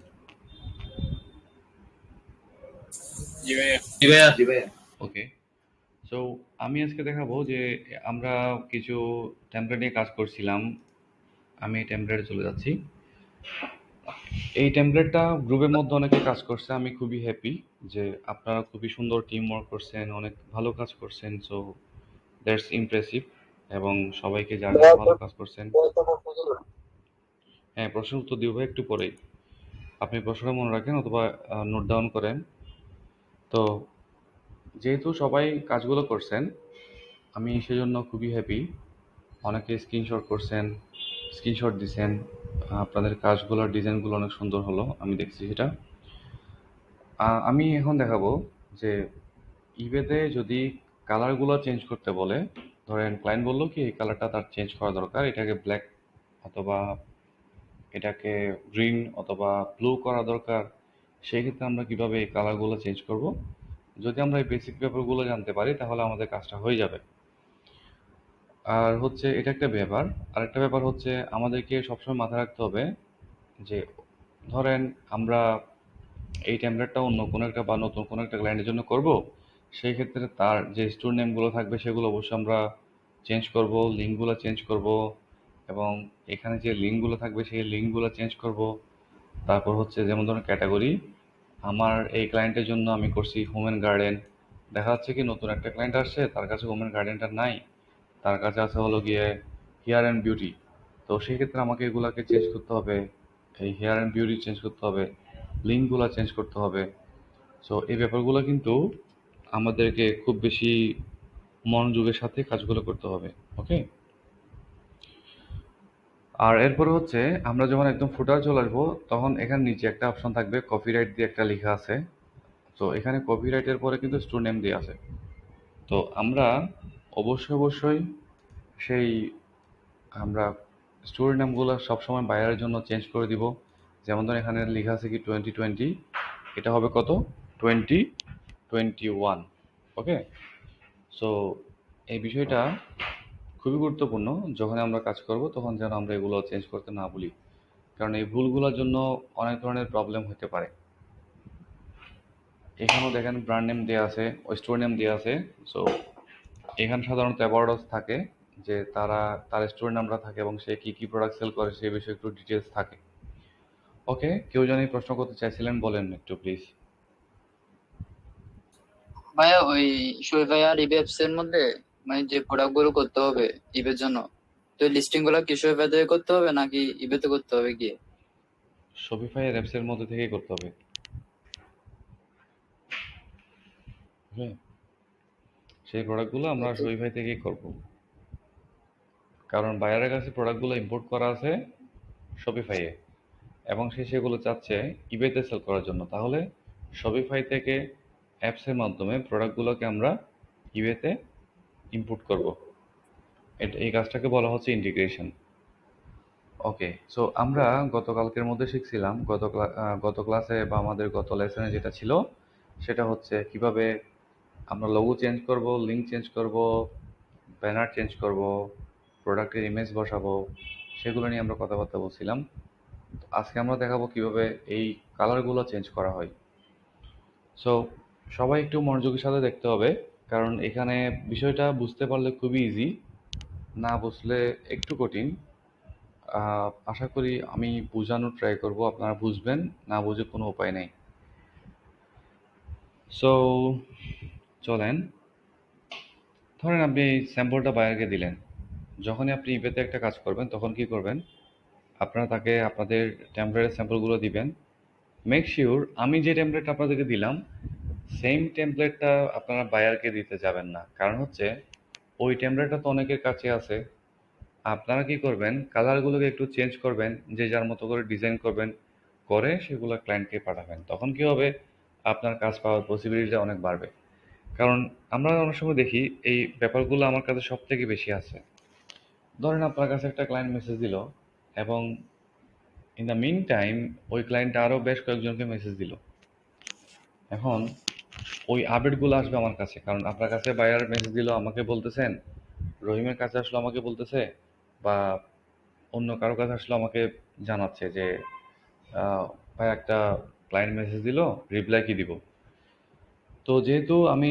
জি ভাইয়া জি ভাইয়া জি ভাইয়া ওকে, সো আমি আজকে দেখাবো যে আমরা কিছু টেমপ্লেট নিয়ে কাজ করছিলাম। আমি এই টেমপ্লেটে চলে যাচ্ছি। এই টেমপ্লেটটা গ্রুপের মধ্যে অনেকে কাজ করছে, আমি খুবই হ্যাপি যে আপনারা খুবই সুন্দর টিম ওয়ার্ক করছেন, অনেক ভালো কাজ করছেন। সো দ্যাটস ইমপ্রেসিভ, এবং সবাইকে যারা যারা ভালো কাজ করছেন। হ্যাঁ, প্রশ্নের উত্তর দিব একটু পরেই, আপনি প্রশ্নটা মনে রাখেন অথবা নোট ডাউন করেন। তো যেহেতু সবাই কাজগুলো করছেন আমি সেজন্য খুবই হ্যাপি। অনেকে স্ক্রিনশট করছেন, স্ক্রিনশট দিছেন, আপনাদের কাজগুলোর ডিজাইনগুলো অনেক সুন্দর হলো, আমি দেখছি সেটা। আহ, আমি এখন দেখাবো যে ইবেতে যদি কালারগুলো চেঞ্জ করতে বলে, ধরেন ক্লায়েন্ট বললো কি এই কালারটা তার চেঞ্জ করা দরকার, এটাকে ব্ল্যাক অথবা এটাকে গ্রিন অথবা ব্লু করা দরকার, সেই ক্ষেত্রে আমরা কিভাবে এই কালারগুলো চেঞ্জ করব। যদি আমরা এই বেসিক ব্যাপারগুলো জানতে পারি তাহলে আমাদের কাজটা হয়ে যাবে। আর হচ্ছে এটা একটা ব্যাপার, আরেকটা ব্যাপার হচ্ছে আমাদেরকে সবসময় মাথায় রাখতে হবে যে ধরেন আমরা এই টেমপ্লেটটা অন্য কোনো একটা বা নতুন কোনো একটা ক্লায়েন্টের জন্য করব, সেই ক্ষেত্রে তার যে স্টোর নেমগুলো থাকবে সেগুলো অবশ্যই আমরা চেঞ্জ করব, লিঙ্কগুলো চেঞ্জ করব, এবং এখানে যে লিঙ্কগুলো থাকবে সেই লিঙ্কগুলো চেঞ্জ করব। তারপর হচ্ছে যেমন ধরুন ক্যাটাগরি, আমার এই ক্লায়েন্টের জন্য আমি করছি হোম অ্যান্ড গার্ডেন, দেখা যাচ্ছে কি নতুন একটা ক্লায়েন্ট আসছে তার কাছে হোম অ্যান্ড গার্ডেনটা নাই, তার কাছে আছে হলো গিয়ে হেয়ার অ্যান্ড বিউটি। তো সেই ক্ষেত্রে আমাকে এগুলাকে চেঞ্জ করতে হবে, এই হেয়ার অ্যান্ড বিউটি চেঞ্জ করতে হবে, লিঙ্কগুলো চেঞ্জ করতে হবে। সো এই ব্যাপারগুলো কিন্তু আমাদেরকে খুব বেশি মনোযোগের সাথে কাজগুলো করতে হবে। ওকে, আর এরপরে হচ্ছে আমরা যখন একদম ফুটার চলে আসবো তখন এখানে নিচে একটা অপশন থাকবে কপিরাইট দিয়ে একটা লেখা আছে। তো এখানে কপিরাইটের পরে কিন্তু স্টোর নেম দিয়ে আছে। তো আমরা অবশ্যই অবশ্যই সেই আমরা স্টোর নেমগুলো সবসময় বাইরের জন্য চেঞ্জ করে দিব। যেমন ধরুন এখানে লেখা আছে কি টোয়েন্টি টোয়েন্টি, এটা হবে কত twenty twenty one. Okay, so এই বিষয়টা খুবই গুরুত্বপূর্ণ, যখন আমরা কাজ করব তখন যেন আমরা এগুলো চেঞ্জ করতে না ভুলি, কারণ এই ভুলগুলোর জন্য অনেক ধরনের প্রবলেম হতে পারে। এখানেও দেখেন ব্র্যান্ড নেম দেওয়া আছে, ও স্টোর নেম দেওয়া আছে। সো এখানে সাধারণত অ্যাবাউট থাকে যে তারা তার স্টোর নামটা থাকে এবং সে কী কী প্রোডাক্ট সেল করে সেই বিষয়ে একটু ডিটেলস থাকে। ওকে, কেউ জানি প্রশ্ন করতে চাইছিলেন, বলেন একটু প্লিজ। ভাইয়া ওই শোয়েফাই আর ইবে অ্যাপস এর মধ্যে মানে যে প্রোডাক্ট গুলো করতে হবে ইবের জন্য, তো লিস্টিং গুলো কি শোয়েফাই থেকে করতে হবে নাকি ইবেতে করতে হবে গিয়ে? শপিফাই এর অ্যাপসের মধ্যে থেকেই করতে হবে। হ্যাঁ, সেই প্রোডাক্টগুলো আমরা শপিফাই থেকেই করব, কারণ বায়ারের কাছে প্রোডাক্টগুলো ইম্পোর্ট করা আছে শপিফাইয়ে, এবং সে সেগুলো চাচ্ছে ইবেতে সেল করার জন্য। তাহলে শপিফাই থেকে অ্যাপসের মাধ্যমে প্রোডাক্টগুলোকে আমরা ইবেতে ইম্পোর্ট করব। এটা এই কাজটাকে বলা হচ্ছে ইন্টিগ্রেশন। ওকে, সো আমরা গতকালকের মধ্যে শিখছিলাম, গত ক্লা- আহ, গত ক্লাসে বা আমাদের গত লেসনে যেটা ছিল সেটা হচ্ছে কিভাবে আমরা লোগো চেঞ্জ করব, লিঙ্ক চেঞ্জ করব, ব্যানার চেঞ্জ করব, প্রোডাক্টের ইমেজ বসাবো, সেগুলো নিয়ে আমরা কথাবার্তা বলছিলাম। আজকে আমরা দেখাবো কিভাবে এই কালারগুলো চেঞ্জ করা হয়। সো সবাই একটু মনোযোগের সাথে দেখতে হবে, কারণ এখানে বিষয়টা বুঝতে পারলে খুবই ইজি, না বুঝলে একটু কঠিন। আহ, আশা করি আমি বোঝানোর ট্রাই করব, আপনারা বুঝবেন, না বুঝে কোনো উপায় নেই। সো চলেন, ধরেন আপনি এই স্যাম্পলটা বায়ারকে দিলেন। যখনই আপনি ইবেতে একটা কাজ করবেন তখন কি করবেন, আপনারা তাকে আপনাদের টেমপ্লেটের স্যাম্পলগুলো দিবেন। মেক শিওর আমি যে টেমপ্লেটটা আপনাদেরকে দিলাম সেম টেমপ্লেটটা আপনারা বায়ারকে দিতে যাবেন না, কারণ হচ্ছে ওই টেমপ্লেটটা তো অনেকের কাছে আছে। আপনারা কি করবেন, কালারগুলোকে একটু চেঞ্জ করবেন, যে যার মতো করে ডিজাইন করবেন, করে সেগুলো ক্লায়েন্টকে পাঠাবেন। তখন কি হবে, আপনার কাজ পাওয়ার পসিবিলিটিটা অনেক বাড়বে। কারণ আমরা অনেক সময় দেখি এই ব্যাপারগুলো আমার কাছে সব থেকে বেশি আছে। ধরেন আপনার কাছে একটা ক্লায়েন্ট মেসেজ দিল, এবং ইন দ্য মিন টাইম ওই ক্লায়েন্টটা আরও বেশ কয়েকজনকে মেসেজ দিল। এখন ওই আপডেটগুলো আসবে আমার কাছে, কারণ আপনার কাছে বায়ার মেসেজ দিল, আমাকে বলতেছেন, রহিমের কাছে আসলো আমাকে বলতেছে, বা অন্য কারো কাছে আসলো আমাকে জানাচ্ছে যে আহ, ভাই একটা ক্লায়েন্ট মেসেজ দিল, রিপ্লাই কি দিব। তো যেহেতু আমি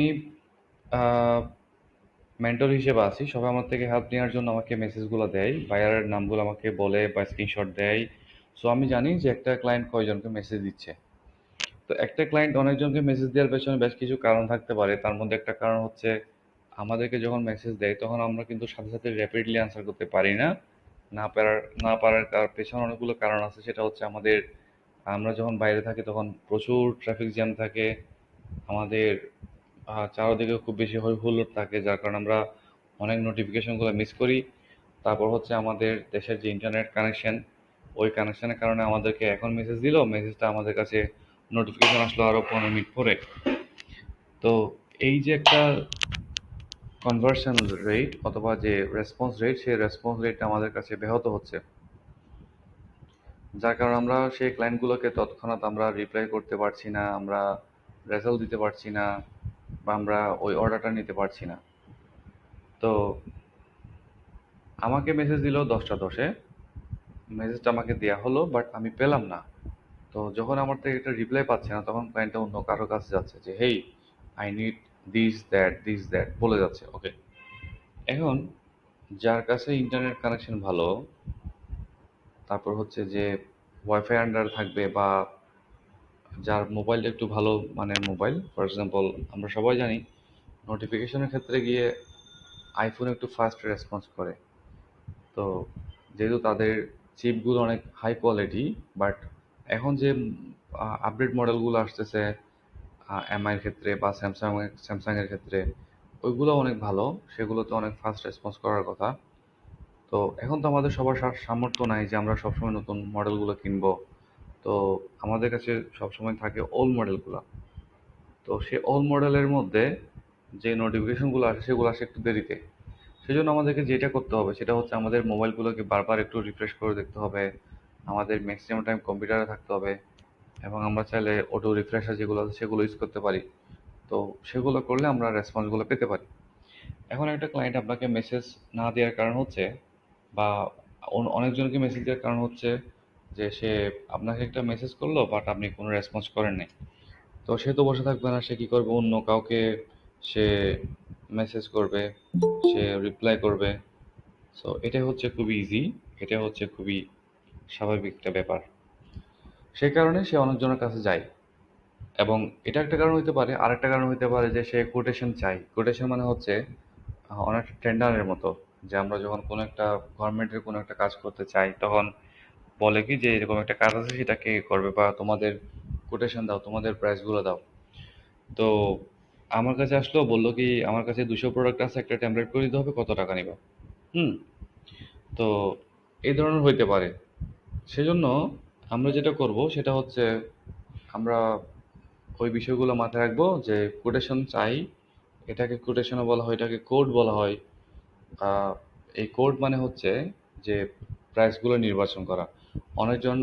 মেন্টর হিসেবে আছি, সবাই আমার থেকে হেল্প নেওয়ার জন্য আমাকে মেসেজগুলো দেয়, বায়ারের নামগুলো আমাকে বলে বা স্ক্রিনশট দেয়। সো আমি জানি যে একটা ক্লায়েন্ট কয়জনকে মেসেজ দিচ্ছে। তো একটা ক্লায়েন্ট অনেকজনকে মেসেজ দেওয়ার পেছনে বেশ কিছু কারণ থাকতে পারে। তার মধ্যে একটা কারণ হচ্ছে, আমাদেরকে যখন মেসেজ দেয় তখন আমরা কিন্তু সাথে সাথে র্যাপিডলি আনসার করতে পারি না। না পারার না পারার কার- পেছনে অনেকগুলো কারণ আছে। সেটা হচ্ছে আমাদের, আমরা যখন বাইরে থাকি তখন প্রচুর ট্রাফিক জ্যাম থাকে, আমাদের আহ, চারদিকে খুব বেশি হই হুল্লোড় থাকে, যার কারণে আমরা অনেক নোটিফিকেশনগুলো মিস করি। তারপর হচ্ছে আমাদের দেশের যে ইন্টারনেট কানেকশন, ওই কানেকশনের কারণে আমাদেরকে এখন মেসেজ দিল, মেসেজটা আমাদের কাছে নোটিফিকেশন আসলো আরও পনেরো মিনিট পরে। তো এই যে একটা কনভার্সন রেট অথবা যে রেসপন্স রেট, সেই রেসপন্স রেটটা আমাদের কাছে ব্যাহত হচ্ছে, যার কারণে আমরা সেই ক্লায়েন্টগুলোকে তৎক্ষণাৎ আমরা রিপ্লাই করতে পারছি না, আমরা রেজাল্ট দিতে পারছি না, বা আমরা ওই অর্ডারটা নিতে পারছি না। তো আমাকে মেসেজ দিল দশটা দশে, মেসেজটা আমাকে দেওয়া হলো, বাট আমি পেলাম না। তো যখন আমার থেকে একটা রিপ্লাই পাচ্ছে না, তখন ক্লায়েন্টটা অন্য কারো কাছে যাচ্ছে যে hey, I need this that this that বলে যাচ্ছে। ওকে, এখন যার কাছে ইন্টারনেট কানেকশন ভালো, তারপর হচ্ছে যে ওয়াইফাই আন্ডার থাকবে, বা যার মোবাইলটা একটু ভালো মানের মোবাইল, ফর এক্সাম্পল আমরা সবাই জানি নোটিফিকেশনের ক্ষেত্রে গিয়ে আইফোন একটু ফাস্ট রেসপন্স করে। তো যেহেতু তাদের চিপগুলো অনেক হাই কোয়ালিটি, বাট এখন যে আপডেট মডেলগুলো আসতেছে এমআইয়ের ক্ষেত্রে বা স্যামসাং স্যামসাংয়ের ক্ষেত্রে, ওইগুলো অনেক ভালো, সেগুলোতে অনেক ফাস্ট রেসপন্স করার কথা। তো এখন তো আমাদের সবার সা- সামর্থ্য নাই যে আমরা সবসময় নতুন মডেলগুলো কিনবো। তো আমাদের কাছে সবসময় থাকে ওল্ড মডেলগুলো। তো সে ওল্ড মডেলের মধ্যে যে নোটিফিকেশনগুলো আসে সেগুলো আসে একটু দেরিতে। সেজন্য আমাদেরকে যেটা করতে হবে সেটা হচ্ছে আমাদের মোবাইলগুলোকে বারবার একটু রিফ্রেশ করে দেখতে হবে, আমাদের ম্যাক্সিমাম টাইম কম্পিউটারে থাকতে হবে, এবং আমরা চাইলে অটো রিফ্রেশার যেগুলো আছে সেগুলো ইউজ করতে পারি। তো সেগুলো করলে আমরা রেসপন্সগুলো পেতে পারি। এখন একটা ক্লায়েন্ট আপনাকে মেসেজ না দেওয়ার কারণ হচ্ছে, বা অন- অনেকজনকে মেসেজ দেওয়ার কারণ হচ্ছে যে সে আপনাকে একটা মেসেজ করলো, বাট আপনি কোনো রেসপন্স করেন নাই। তো সে তো বসে থাকবে না, সে কী করবে, অন্য কাউকে সে মেসেজ করবে, সে রিপ্লাই করবে। সো এটা হচ্ছে খুবই ইজি, এটা হচ্ছে খুবই স্বাভাবিক একটা ব্যাপার। সেই কারণে সে অনেকজনের কাছে যায়। এবং এটা একটা কারণ হতে পারে, আরেকটা কারণ হতে পারে যে সে কোটেশন চাই। কোটেশন মানে হচ্ছে আহ, অনেক টেন্ডারের মতো, যে আমরা যখন কোনো একটা গভর্নমেন্টের কোনো একটা কাজ করতে চাই, তখন বলে কি যে এরকম একটা কাজ আছে, সেটা কে করবে, বা তোমাদের কোটেশন দাও, তোমাদের প্রাইসগুলো দাও। তো আমার কাছে আসলো, বললো কি আমার কাছে দুশো প্রোডাক্ট আছে, একটা টেমপ্লেট করে দিতে হবে, কত টাকা নিবা। হুম। তো এই ধরনের হইতে পারে। সেজন্য আমরা যেটা করব সেটা হচ্ছে, আমরা ওই বিষয়গুলো মাথায় রাখবো যে কোটেশন চাই, এটাকে কোটেশনও বলা হয়, এটাকে কোড বলা হয়। আহ, এই কোড মানে হচ্ছে যে প্রাইসগুলো নির্বাচন করা। অনেকজন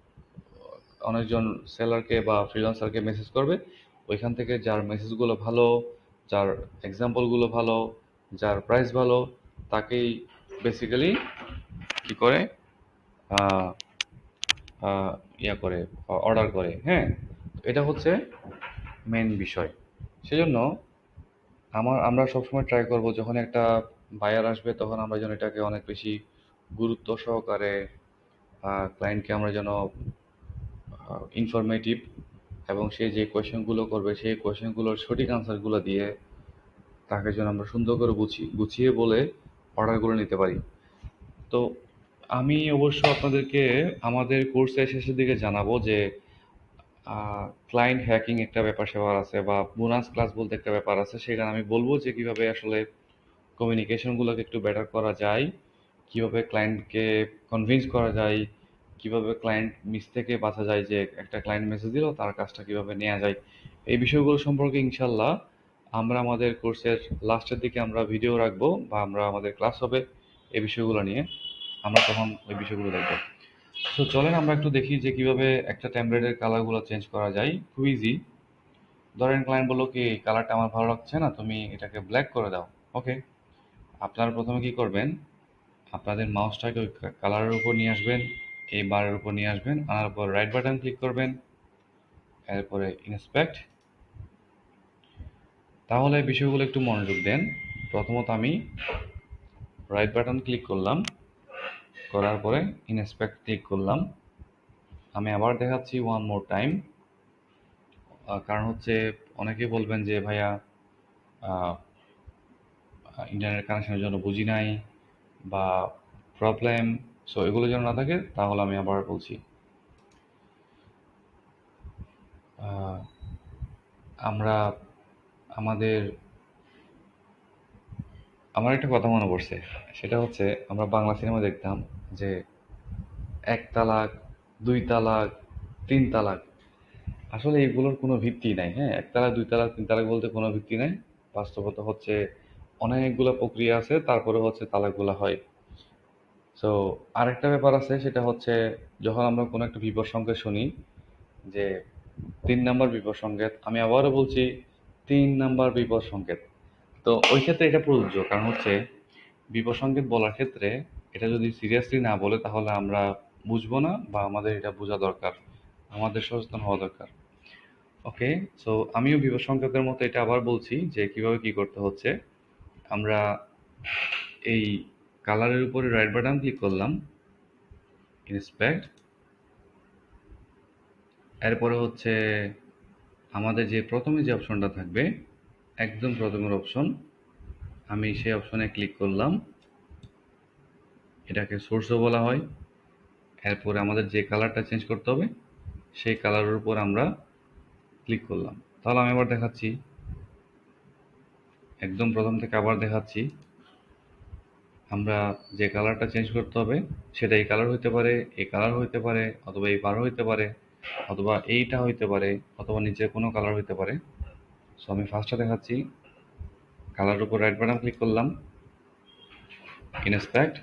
অনেকজন সেলারকে বা ফ্রিল্যান্সারকে মেসেজ করবে, ওইখান থেকে যার মেসেজগুলো ভালো, যার এক্সাম্পলগুলো ভালো, যার প্রাইস ভালো তাকেই বেসিক্যালি কি করে আহ, আহ, ইয়া করে অর্ডার করে। হ্যাঁ, এটা হচ্ছে মেন বিষয়। সেজন্য আমার আমরা সবসময় ট্রাই করব যখন একটা বায়ার আসবে তখন আমরা যেন এটাকে অনেক বেশি গুরুত্ব সহকারে ক্লায়েন্টকে আমরা যেন ইনফরমেটিভ এবং সে যে কোয়েশ্চেনগুলো করবে সেই কোয়েশ্চেনগুলোর সঠিক আনসারগুলো দিয়ে তাকে যেন আমরা সুন্দর করে গুছিয়ে গুছিয়ে বলে অর্ডারগুলো নিতে পারি। তো আমি অবশ্য আপনাদেরকে আমাদের কোর্সের শেষের দিকে জানাবো যে ক্লায়েন্ট হ্যাকিং একটা ব্যাপার স্যাপার আছে বা বোনাস ক্লাস বলতে একটা ব্যাপার আছে, সেখানে আমি বলবো যে কিভাবে আসলে কমিউনিকেশনগুলোকে একটু বেটার করা যায়, কিভাবে ক্লায়েন্টকে কনভিন্স করা যায়, কিভাবে ক্লায়েন্ট মিস থেকে বাঁচা যায়, যে একটা ক্লায়েন্ট মেসেজ দিল তার কাজটা কিভাবে নেওয়া যায়। এই বিষয়গুলো সম্পর্কে ইনশাল্লাহ আমরা আমাদের কোর্সের লাস্টের দিকে আমরা ভিডিও রাখবো বা আমরা আমাদের ক্লাস হবে এই বিষয়গুলো নিয়ে, আমরা তখন ওই বিষয়গুলো দেখবো। তো চলেন আমরা একটু দেখি যে কিভাবে একটা টেমপ্লেটের কালারগুলো চেঞ্জ করা যায়। খুব ইজি। ধরেন ক্লায়েন্ট বললো কি কালারটা আমার ভালো লাগছে না, তুমি এটাকে ব্ল্যাক করে দাও। ওকে, আপনারা প্রথমে কি করবেন, আপনাদের মাউসটাকে ওই কালারের উপর নিয়ে আসবেন, এই বারের উপর নিয়ে আসবেন, আনার পর রাইট বাটন ক্লিক করবেন, এরপরে ইন্সপেক্ট। তাহলে এই বিষয়গুলো একটু মনোযোগ দেন। প্রথমত আমি রাইট বাটন ক্লিক করলাম, করার পরে ইন্সপেক্ট ক্লিক করলাম। আমি আবার দেখাচ্ছি ওয়ান মোর টাইম, কারণ হচ্ছে অনেকেই বলবেন যে ভাইয়া ইন্টারনেট কানেকশনের জন্য বুঝি নাই বা প্রবলেম, সো এগুলো যেন না থাকে তাহলে আমি আবার বলছি। আহ, আমরা আমাদের আমার একটা কথা মনে পড়ছে, সেটা হচ্ছে আমরা বাংলা সিনেমা দেখতাম যে এক তালাক, দুই তালাক, তিন তালাক। আসলে এগুলোর কোনো ভিত্তি নাই। হ্যাঁ, এক তালাক, দুই তালাক, তিন তালাক বলতে কোনো ভিত্তি নাই। বাস্তবতা হচ্ছে অনেকগুলো প্রক্রিয়া আছে, তারপরে হচ্ছে তালাকগুলো হয়। সো আরেকটা ব্যাপার আছে, সেটা হচ্ছে যখন আমরা কোনো একটা বিপদ সংকেত শুনি যে তিন নাম্বার বিপদ সংকেত, আমি আবারও বলছি তিন নাম্বার বিপদ সংকেত, তো ওই ক্ষেত্রে এটা প্রযোজ্য। কারণ হচ্ছে বিপদ সংকেত বলার ক্ষেত্রে এটা যদি সিরিয়াসলি না বলে তাহলে আমরা বুঝবো না, বা আমাদের এটা বোঝা দরকার, আমাদের সচেতন হওয়া দরকার। ওকে, সো আমিও বিপদ সংকেতের মতো এটা আবার বলছি যে কিভাবে কি করতে হচ্ছে। আমরা এই কালারের উপরে রাইট বাটন ক্লিক করলাম, ইন্সপেক্ট। এরপরে হচ্ছে আমাদের যে প্রথমে যে অপশনটা থাকবে, একদম প্রথমের অপশন, আমি সেই অপশনে ক্লিক করলাম। এটাকে সোর্সও বলা হয়। এরপরে আমাদের যে কালারটা চেঞ্জ করতে হবে সেই কালারের উপর আমরা ক্লিক করলাম। তাহলে আমি আবার দেখাচ্ছি, একদম প্রথম থেকে আবার দেখাচ্ছি। আমরা যে কালারটা চেঞ্জ করতে হবে সেটা এই কালার হইতে পারে, এই কালার হইতে পারে, অথবা এই বার হইতে পারে, অথবা এইটা হইতে পারে, অথবা নিচে কোনো কালার হইতে পারে। সো আমি ফার্স্টটা দেখাচ্ছি, কালারের উপর রাইট বাটন ক্লিক করলাম, ইন্সপেক্ট।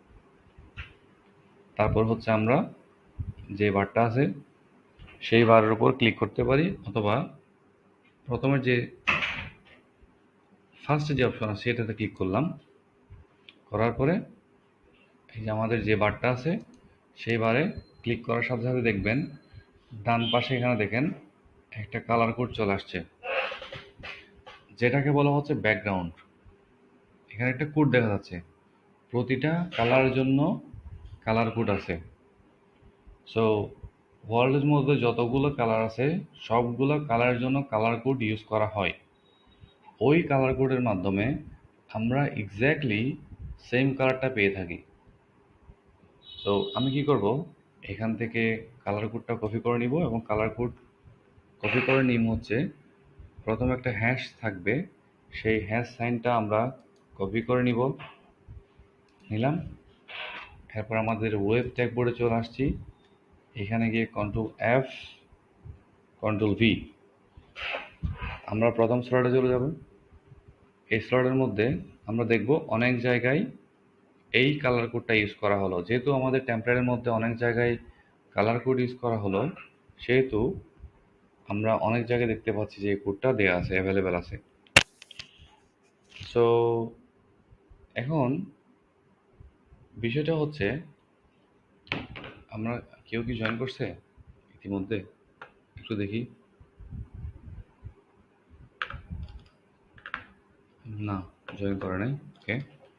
তারপর হচ্ছে আমরা যে বারটা আছে সেই বারের উপর ক্লিক করতে পারি, অথবা প্রথমে যে ফার্স্টে যে অপশন আছে সেটাতে ক্লিক করলাম। করার পরে এই যে আমাদের যে বারটা আছে সেই বারে ক্লিক করার সাথে সাথে দেখবেন ডান পাশে এখানে দেখেন একটা কালার কোড চলে আসছে, যেটাকে বলা হচ্ছে ব্যাকগ্রাউন্ড। এখানে একটা কোড দেখা যাচ্ছে, প্রতিটা কালারের জন্য কালার কোড আছে। সো ওয়ার্ল্ডের মধ্যে যতগুলো কালার আছে সবগুলো কালারের জন্য কালার কোড ইউজ করা হয়। ওই কালার কোডের মাধ্যমে আমরা এক্স্যাক্টলি সেম কালারটা পেয়ে থাকি। তো আমি কি করব, এখান থেকে কালার কোডটা কপি করে নিব, এবং কালার কোড কপি করে নিম হচ্ছে প্রথমে একটা হ্যাশ থাকবে, সেই হ্যাশ সাইনটা আমরা কপি করে নিব, নিলাম। এরপর আমাদের ওয়েব ট্যাগবোর্ডে চলে আসছি, এখানে গিয়ে কন্ট্রোল এফ, কন্ট্রোল ভি, আমরা প্রথম স্লটে চলে যাব। এই স্লটের মধ্যে আমরা দেখব অনেক জায়গায় এই কালার কোডটা ইউজ করা হলো। যেহেতু আমাদের টেমপ্লেটের মধ্যে অনেক জায়গায় কালার কোড ইউজ করা হলো, সেহেতু আমরা অনেক জায়গায় দেখতে পাচ্ছি যে এই কোডটা দেওয়া আছে, অ্যাভেলেবেল আছে। সো এখন বিষয়টা হচ্ছে আমরা কেউ কি জয়েন করছে ইতিমধ্যে? একটু দেখি। না, জয়েন করে নাই। ওকে,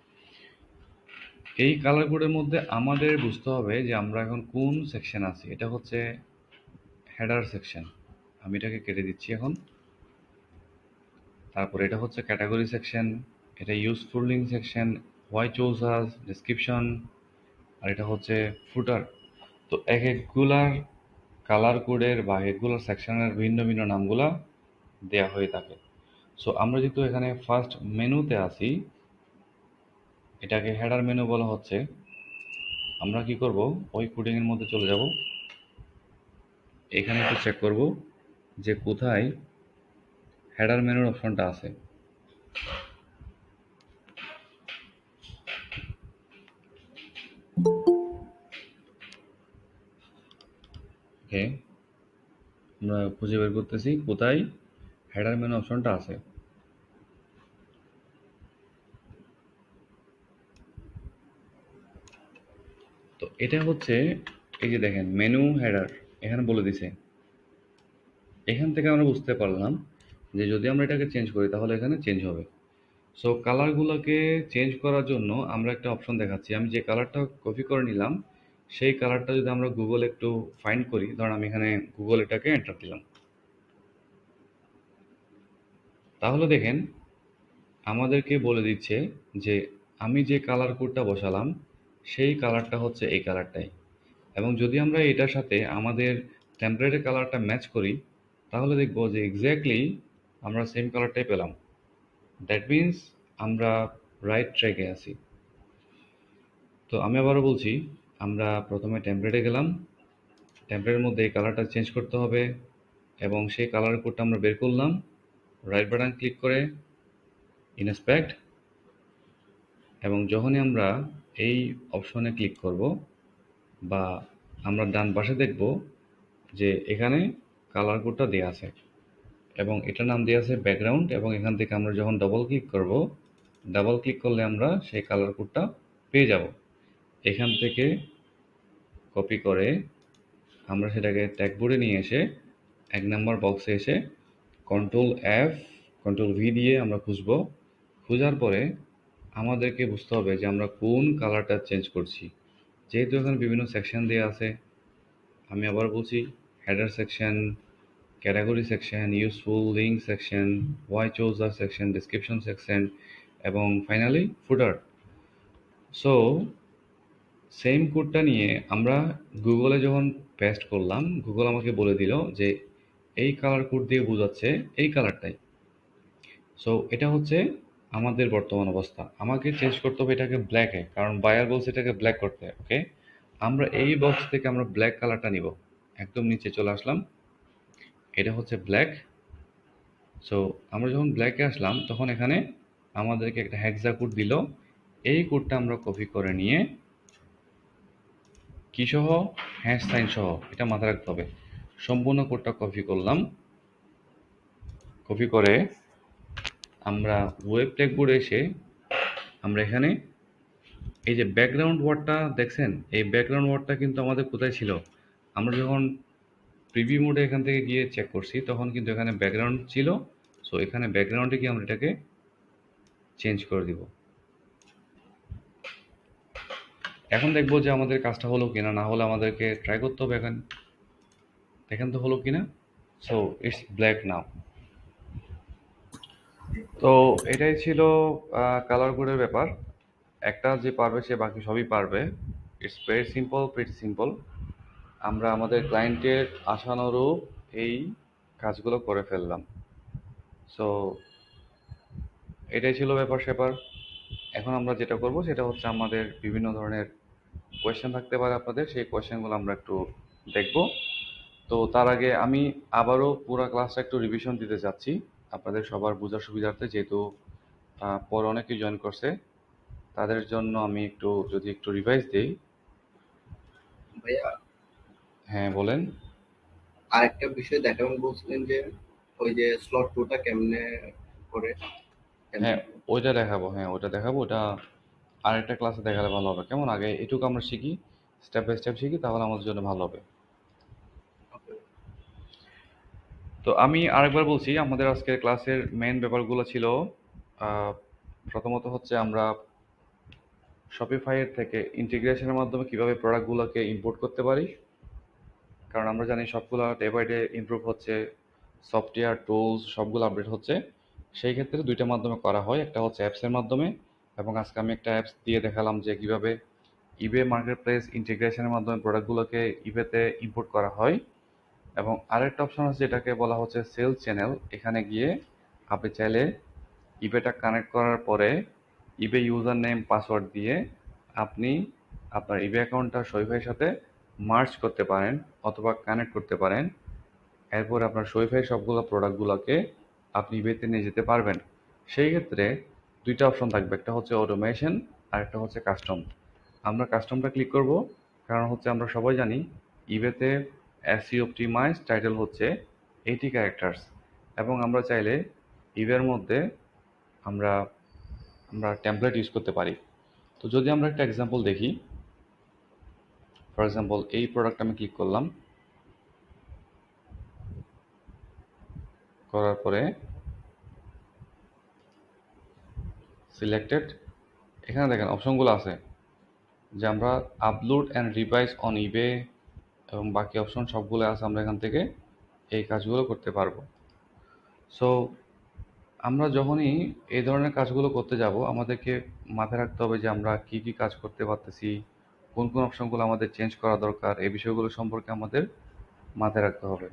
এই কালার কোডের মধ্যে আমাদের বুঝতে হবে যে আমরা এখন কোন সেকশন আছি। এটা হচ্ছে হেডার সেকশন, আমি এটাকে কেটে দিচ্ছি এখন। তারপর এটা হচ্ছে ক্যাটাগরি সেকশন, এটা useful link section, why choose us, description, আর এটা হচ্ছে ফুটার। তো এক একগুলার কালার কোডের বা একগুলার সেকশনের ভিন্ন ভিন্ন নামগুলা দেয়া হয়ে থাকে। সো আমরা যেহেতু এখানে ফার্স্ট মেনুতে আছি, এটাকে হেডার মেনু বলা হচ্ছে, আমরা কি করব, ওই কোডিংয়ের মধ্যে চলে যাব। এখানে একটু চেক করব যে কোথায় হেডার মেনুর অপশনটা আছে। ওকে, আমরা খুঁজে বের করতেছি কোথায় হেডার মেনু অপশনটা আছে। তো এটা হচ্ছে, এই যে দেখেন মেনু হেডার এখানে বলে দিছে। এখান থেকে আমরা বুঝতে পারলাম যে যদি আমরা এটাকে চেঞ্জ করি তাহলে এখানে চেঞ্জ হবে। সো কালারগুলোকে চেঞ্জ করার জন্য আমরা একটা অপশন দেখাচ্ছি। আমি যে কালারটা কপি করে নিলাম সেই কালারটা যদি আমরা গুগলে একটু ফাইন্ড করি, ধরুন আমি এখানে গুগল এটাকে এন্টার দিলাম, তাহলে দেখেন আমাদেরকে বলে দিচ্ছে যে আমি যে কালার কোডটা বসালাম সেই কালারটা হচ্ছে এই কালারটাই। এবং যদি আমরা এটার সাথে আমাদের টেম্পলেটের কালারটা ম্যাচ করি তাহলে দেখব যে এক্স্যাক্টলি আমরা সেম কালারটাই পেলাম। দ্যাট মিন্স আমরা রাইট ট্র্যাকে আছি। তো আমি আবারও বলছি, আমরা প্রথমে টেমপ্লেটে গেলাম, টেমপ্লেটের মধ্যে এই কালারটা চেঞ্জ করতে হবে এবং সেই কালার কোডটা আমরা বের করলাম। রাইট বাটন ক্লিক করে ইনস্পেক্ট, এবং যখনই আমরা এই অপশনে ক্লিক করব বা আমরা ডান পাশে দেখব যে এখানে কালার কোডটা দেওয়া আছে এবং এটার নাম দেওয়া আছে ব্যাকগ্রাউন্ড। এবং এখান থেকে আমরা যখন ডবল ক্লিক করব, ডাবল ক্লিক করলে আমরা সেই কালার কোডটা পেয়ে যাব। এখান থেকে কপি করে আমরা সেটাকে ট্যাগবোর্ডে নিয়ে এসে এক নাম্বার বক্সে এসে কন্ট্রোল এফ কন্ট্রোল ভি দিয়ে আমরা খুঁজব। খোঁজার পরে আমাদেরকে বুঝতে হবে যে আমরা কোন কালারটা চেঞ্জ করছি। যেহেতু এখানে বিভিন্ন সেকশন দেওয়া আছে, আমি আবার বলছি, header section, category section, useful link section, why choose us section, description section এবং ফাইনালি ফুটার। সো সেম কোডটা নিয়ে আমরা গুগলে যখন পেস্ট করলাম, গুগল আমাকে বলে দিল যে এই কালার কোড দিয়ে বোঝাচ্ছে এই কালারটাই। সো এটা হচ্ছে আমাদের বর্তমান অবস্থা। আমাকে চেঞ্জ করতে হবে এটাকে ব্ল্যাকে, কারণ বায়ার বলছে এটাকে ব্ল্যাক করতে। ওকে, আমরা এই বক্স থেকে আমরা ব্ল্যাক কালারটা নিব। একদম নিচে চলে আসলাম, এটা হচ্ছে ব্ল্যাক। সো আমরা যখন ব্ল্যাকে আসলাম তখন এখানে আমাদেরকে একটা হেক্সা কোড দিল। এই কোডটা আমরা কপি করে নিয়ে কি সহ, হ্যাশ সাইন সহ, এটা মাথায় রাখতে হবে। সম্পূর্ণ কোডটা কপি করলাম, কপি করে আমরা ওয়েব ট্যাগবোর্ডে এসে আমরা এখানে এই যে ব্যাকগ্রাউন্ড ওয়ার্ডটা দেখছেন, এই ব্যাকগ্রাউন্ড ওয়ার্ডটা কিন্তু আমাদের কোথায় ছিল, আমরা যখন প্রিভিউ মোডে এখান থেকে গিয়ে চেক করছি তখন কিন্তু এখানে ব্যাকগ্রাউন্ড ছিল। সো এখানে ব্যাকগ্রাউন্ডে গিয়ে আমরা এটাকে চেঞ্জ করে দিব। এখন দেখবো যে আমাদের কাজটা হলো কিনা, না হলে আমাদেরকে ট্রাই করতে হবে। এখন দেখেন তো হলো কিনা। So it's black now. তো এটাই ছিল কালার কোডের ব্যাপার। একটা যে পারবে সে বাকি সবই পারবে। It's very simple, pretty simple. আমরা আমাদের ক্লায়েন্টের আশানুরূপ এই কাজগুলো করে ফেললাম। সো এটাই ছিল ব্যাপার স্যাপার। এখন আমরা যেটা করব সেটা হচ্ছে আমাদের বিভিন্ন ধরনের কোয়েশ্চেন থাকতে পারে আপনাদের, সেই কোয়েশ্চেনগুলো আমরা একটু দেখব। তো তার আগে আমি আবারও পুরো ক্লাসটা একটু রিভিশন দিতে চাচ্ছি আপনাদের সবার বোঝার সুবিধার্থে, যেহেতু পর অনেকেই জয়েন করছে তাদের জন্য আমি একটু যদি একটু রিভাইজ দিই। ভাইয়া, হ্যাঁ বলেন। আরেকটা বিষয় দেখাবেন বলছিলেন যে ওই যে স্লট টুটা কেমনে করে? হ্যাঁ ওইটা দেখাবো, হ্যাঁ ওটা দেখাবো। ওটা আরেকটা ক্লাসে দেখালে ভালো হবে, কেমন? আগে এটুকু আমরা শিখি, স্টেপ বাই স্টেপ শিখি, তাহলে আমাদের জন্য ভালো হবে। ওকে। তো আমি আরেকবার বলছি, আমাদের আজকের ক্লাসের মেইন ব্যাপারগুলো ছিল আহ, প্রথমত হচ্ছে আমরা শপিফাইয়ের থেকে ইন্টিগ্রেশনের মাধ্যমে কিভাবে প্রোডাক্টগুলোকে ইম্পোর্ট করতে পারি, কারণ আমরা জানি সবগুলো ডে বাই ডে ইমপ্রুভ হচ্ছে, সফটওয়্যার টুলস সবগুলো আপডেট হচ্ছে। সেই ক্ষেত্রে দুইটা মাধ্যমে করা হয়, একটা হচ্ছে অ্যাপসের মাধ্যমে, এবং আজকে আমি একটা অ্যাপস দিয়ে দেখালাম যে কিভাবে ইবে মার্কেট প্লেস ইন্টিগ্রেশনের মাধ্যমে প্রোডাক্টগুলোকে ইবেতে ইম্পোর্ট করা হয়। এবং আরেকটা অপশন আছে যেটাকে বলা হচ্ছে সেলস চ্যানেল। এখানে গিয়ে আপনি চাইলে ইবেটা কানেক্ট করার পরে ইবে ইউজার নেম পাসওয়ার্ড দিয়ে আপনি আপনার ইবে অ্যাকাউন্টটা শপিফাইয়ের সাথে মার্জ করতে পারেন অথবা কানেক্ট করতে পারেন। এরপর আপনার শপিফাই সবগুলো প্রোডাক্টগুলোকে আপনি ইবেতে নিয়ে যেতে পারবেন। সেই ক্ষেত্রে দুইটা অপশন থাকবে, একটা হচ্ছে অটোমেশন আর একটা হচ্ছে কাস্টম। আমরা কাস্টমটা ক্লিক করব, কারণ হচ্ছে আমরা সবাই জানি ইবেতে এসইও অপটিমাইজ টাইটেল হচ্ছে এইটি ক্যারেক্টার্স, এবং আমরা চাইলে ইবের মধ্যে আমরা আমরা টেমপ্লেট ইউজ করতে পারি। তো যদি আমরা একটা এক্সাম্পল দেখি, ফর এক্সাম্পল এই প্রোডাক্ট আমি ক্লিক করলাম, করার পরে সিলেক্টেড, এখানে দেখেন অপশনগুলো আছে যে আমরা upload and revise on eBay এবং বাকি অপশন সবগুলো আছে, আমরা এখান থেকে এই কাজগুলো করতে পারবো। সো আমরা যখনই এই ধরনের কাজগুলো করতে যাব, আমাদেরকে মাথায় রাখতে হবে যে আমরা কি কি কাজ করতে পারতেছি, কোন কোন অপশনগুলো আমাদের চেঞ্জ করা দরকার, এই বিষয়গুলো সম্পর্কে আমাদের মাথায় রাখতে হবে।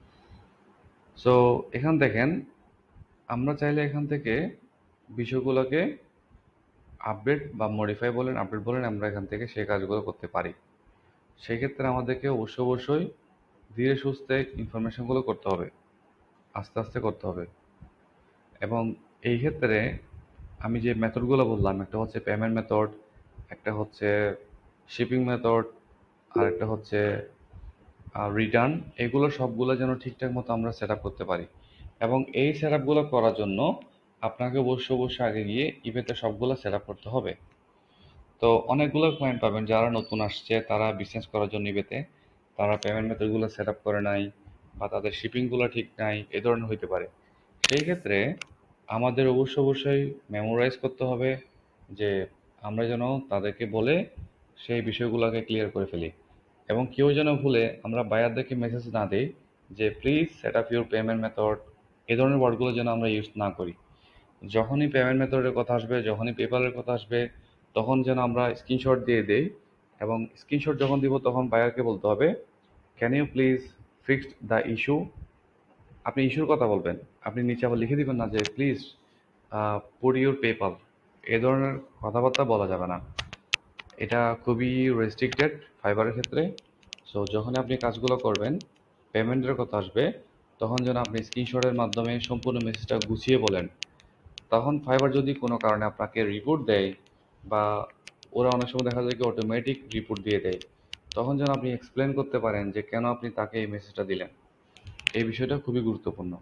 সো এখান দেখেন আমরা চাইলে এখান থেকে বিষয়গুলোকে আপডেট বা মডিফাই বলেন, আপডেট বলেন, আমরা এখান থেকে সেই কাজগুলো করতে পারি। সেই ক্ষেত্রে আমাদেরকে অবশ্যই অবশ্যই ধীরে সুস্থে ইনফরমেশনগুলো করতে হবে, আস্তে আস্তে করতে হবে। এবং এই ক্ষেত্রে আমি যে মেথডগুলো বললাম, একটা হচ্ছে পেমেন্ট মেথড, একটা হচ্ছে শিপিং মেথড, আর একটা হচ্ছে রিটার্ন, এগুলো সবগুলো যেন ঠিকঠাক মতো আমরা সেট আপ করতে পারি। এবং এই সেট আপগুলো করার জন্য আপনাকে অবশ্যই অবশ্যই আগে গিয়ে ইবেতে সবগুলো সেট আপ করতে হবে। তো অনেকগুলো ক্লায়েন্ট পাবেন যারা নতুন আসছে, তারা বিজনেস করার জন্য ইবেতে তারা পেমেন্ট মেথডগুলো সেট আপ করে নাই, বা তাদের শিপিংগুলো ঠিক নাই, এ ধরনের হইতে পারে। সেই ক্ষেত্রে আমাদের অবশ্যই অবশ্যই মেমোরাইজ করতে হবে যে আমরা যেন তাদেরকে বলে সেই বিষয়গুলোকে ক্লিয়ার করে ফেলি, এবং কেউ যেন ভুলে আমরা বায়ারদেরকে মেসেজ না দিই যে please set up your payment method, এ ধরনের ওয়ার্ডগুলো যেন আমরা ইউজ না করি। যখনই পেমেন্ট মেথডের কথা আসবে, যখনই পেপ্যালের কথা আসবে, তখন যেন আমরা স্ক্রিনশট দিয়ে দেই, এবং স্ক্রিনশট যখন দিব তখন বায়ারকে বলতে হবে can you please fix the issue. আপনি ইস্যুর কথা বলবেন, আপনি নিচে আবার লিখে দিবেন না যে প্লিজ পুট ইউর পেপাল, এ ধরনের কথাবার্তা বলা যাবে না, এটা খুবই রেস্ট্রিক্টেড ফাইবারের ক্ষেত্রে। সো যখন আপনি কাজগুলো করবেন, পেমেন্টের কথা আসবে, তখন যেন আপনি স্ক্রিনশটের মাধ্যমে সম্পূর্ণ মেসেজটা গুছিয়ে বলেন। তখন ফাইবার যদি কোনো কারণে আপনাকে রিপোর্ট দেয়, বা ওরা অনেক সময় দেখা যায় কি অটোমেটিক রিপোর্ট দিয়ে দেয়, তখন যেন আপনি এক্সপ্লেন করতে পারেন যে কেন আপনি তাকে এই মেসেজটা দিলেন। এই বিষয়টা খুবই গুরুত্বপূর্ণ।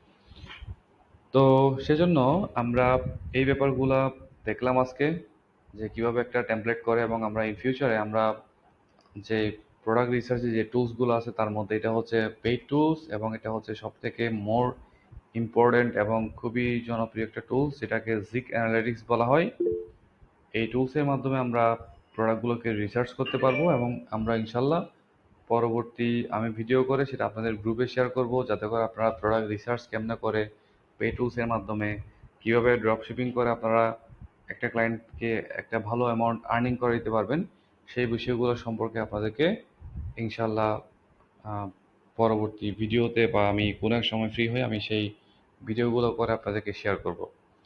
তো সেজন্য আমরা এই ব্যাপারগুলা দেখলাম আজকে, যে কিভাবে একটা টেমপ্লেট করে, এবং আমরা ইন ফিউচারে আমরা যে প্রোডাক্ট রিসার্চে যে টুলসগুলো আছে তার মধ্যে এটা হচ্ছে পেইড টুলস, এবং এটা হচ্ছে সব থেকে মোর ইম্পর্টেন্ট এবং খুবই জনপ্রিয় একটা টুলস, যেটাকে জিক অ্যানালিটিক্স বলা হয়। এই টুলসের মাধ্যমে আমরা প্রোডাক্টগুলোকে রিসার্চ করতে পারবো, এবং আমরা ইনশাল্লাহ পরবর্তী আমি ভিডিও করে সেটা আপনাদের গ্রুপে শেয়ার করব, যাতে করে আপনারা প্রোডাক্ট রিসার্চ কেমনে করে পে টুলসের মাধ্যমে কীভাবে ড্রপ শিপিং করে আপনারা একটা ক্লায়েন্টকে একটা ভালো অ্যামাউন্ট আর্নিং করে দিতে পারবেন, সেই বিষয়গুলো সম্পর্কে আপনাদেরকে ইনশাল্লাহ আহ, পরবর্তী ভিডিওতে, বা আমি কোনো এক সময় ফ্রি হয়ে আমি সেই ভিডিওগুলো করে আপনাদেরকে শেয়ার করব।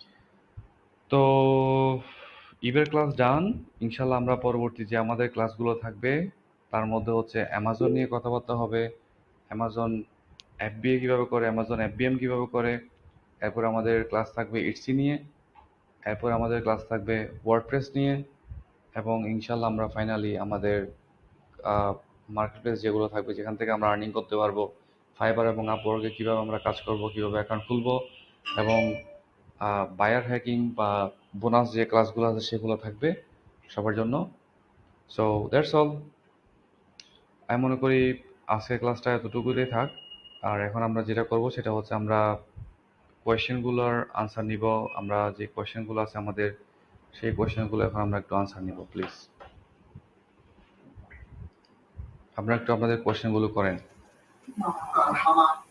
তো ইবের ক্লাস ডান। ইনশাল্লাহ আমরা পরবর্তী যে আমাদের ক্লাসগুলো থাকবে তার মধ্যে হচ্ছে অ্যামাজন নিয়ে কথাবার্তা হবে, অ্যামাজন এফবিএ কীভাবে করে, অ্যামাজন এফবিএম কীভাবে করে, এরপর আমাদের ক্লাস থাকবে ইটসি নিয়ে, এরপর আমাদের ক্লাস থাকবে ওয়ার্ডপ্রেস নিয়ে, এবং ইনশাল্লাহ আমরা ফাইনালি আমাদের মার্কেটপ্লেস যেগুলো থাকবে যেখান থেকে আমরা আর্নিং করতে পারবো, ফাইবার এবং আপওয়ার্কে কীভাবে আমরা কাজ করব, কীভাবে অ্যাকাউন্ট খুলবো, এবং বায়ার হ্যাকিং বা বোনাস যে ক্লাসগুলো আছে সেগুলো থাকবে। সবার জন্য। So that's all. আমি মনে করি আজকের ক্লাসটা এতটুকুই থাক। আর এখন আমরা যেটা করব সেটা হচ্ছে আমরা কোয়েশ্চেনগুলোর আনসার নিব। আমরা যে কোয়েশ্চেনগুলো আছে আমাদের, সেই কোয়েশ্চেনগুলো এখন আমরা একটু আনসার নিব। প্লিজ আপনারা একটু আপনাদের কোয়েশ্চেনগুলো করেন।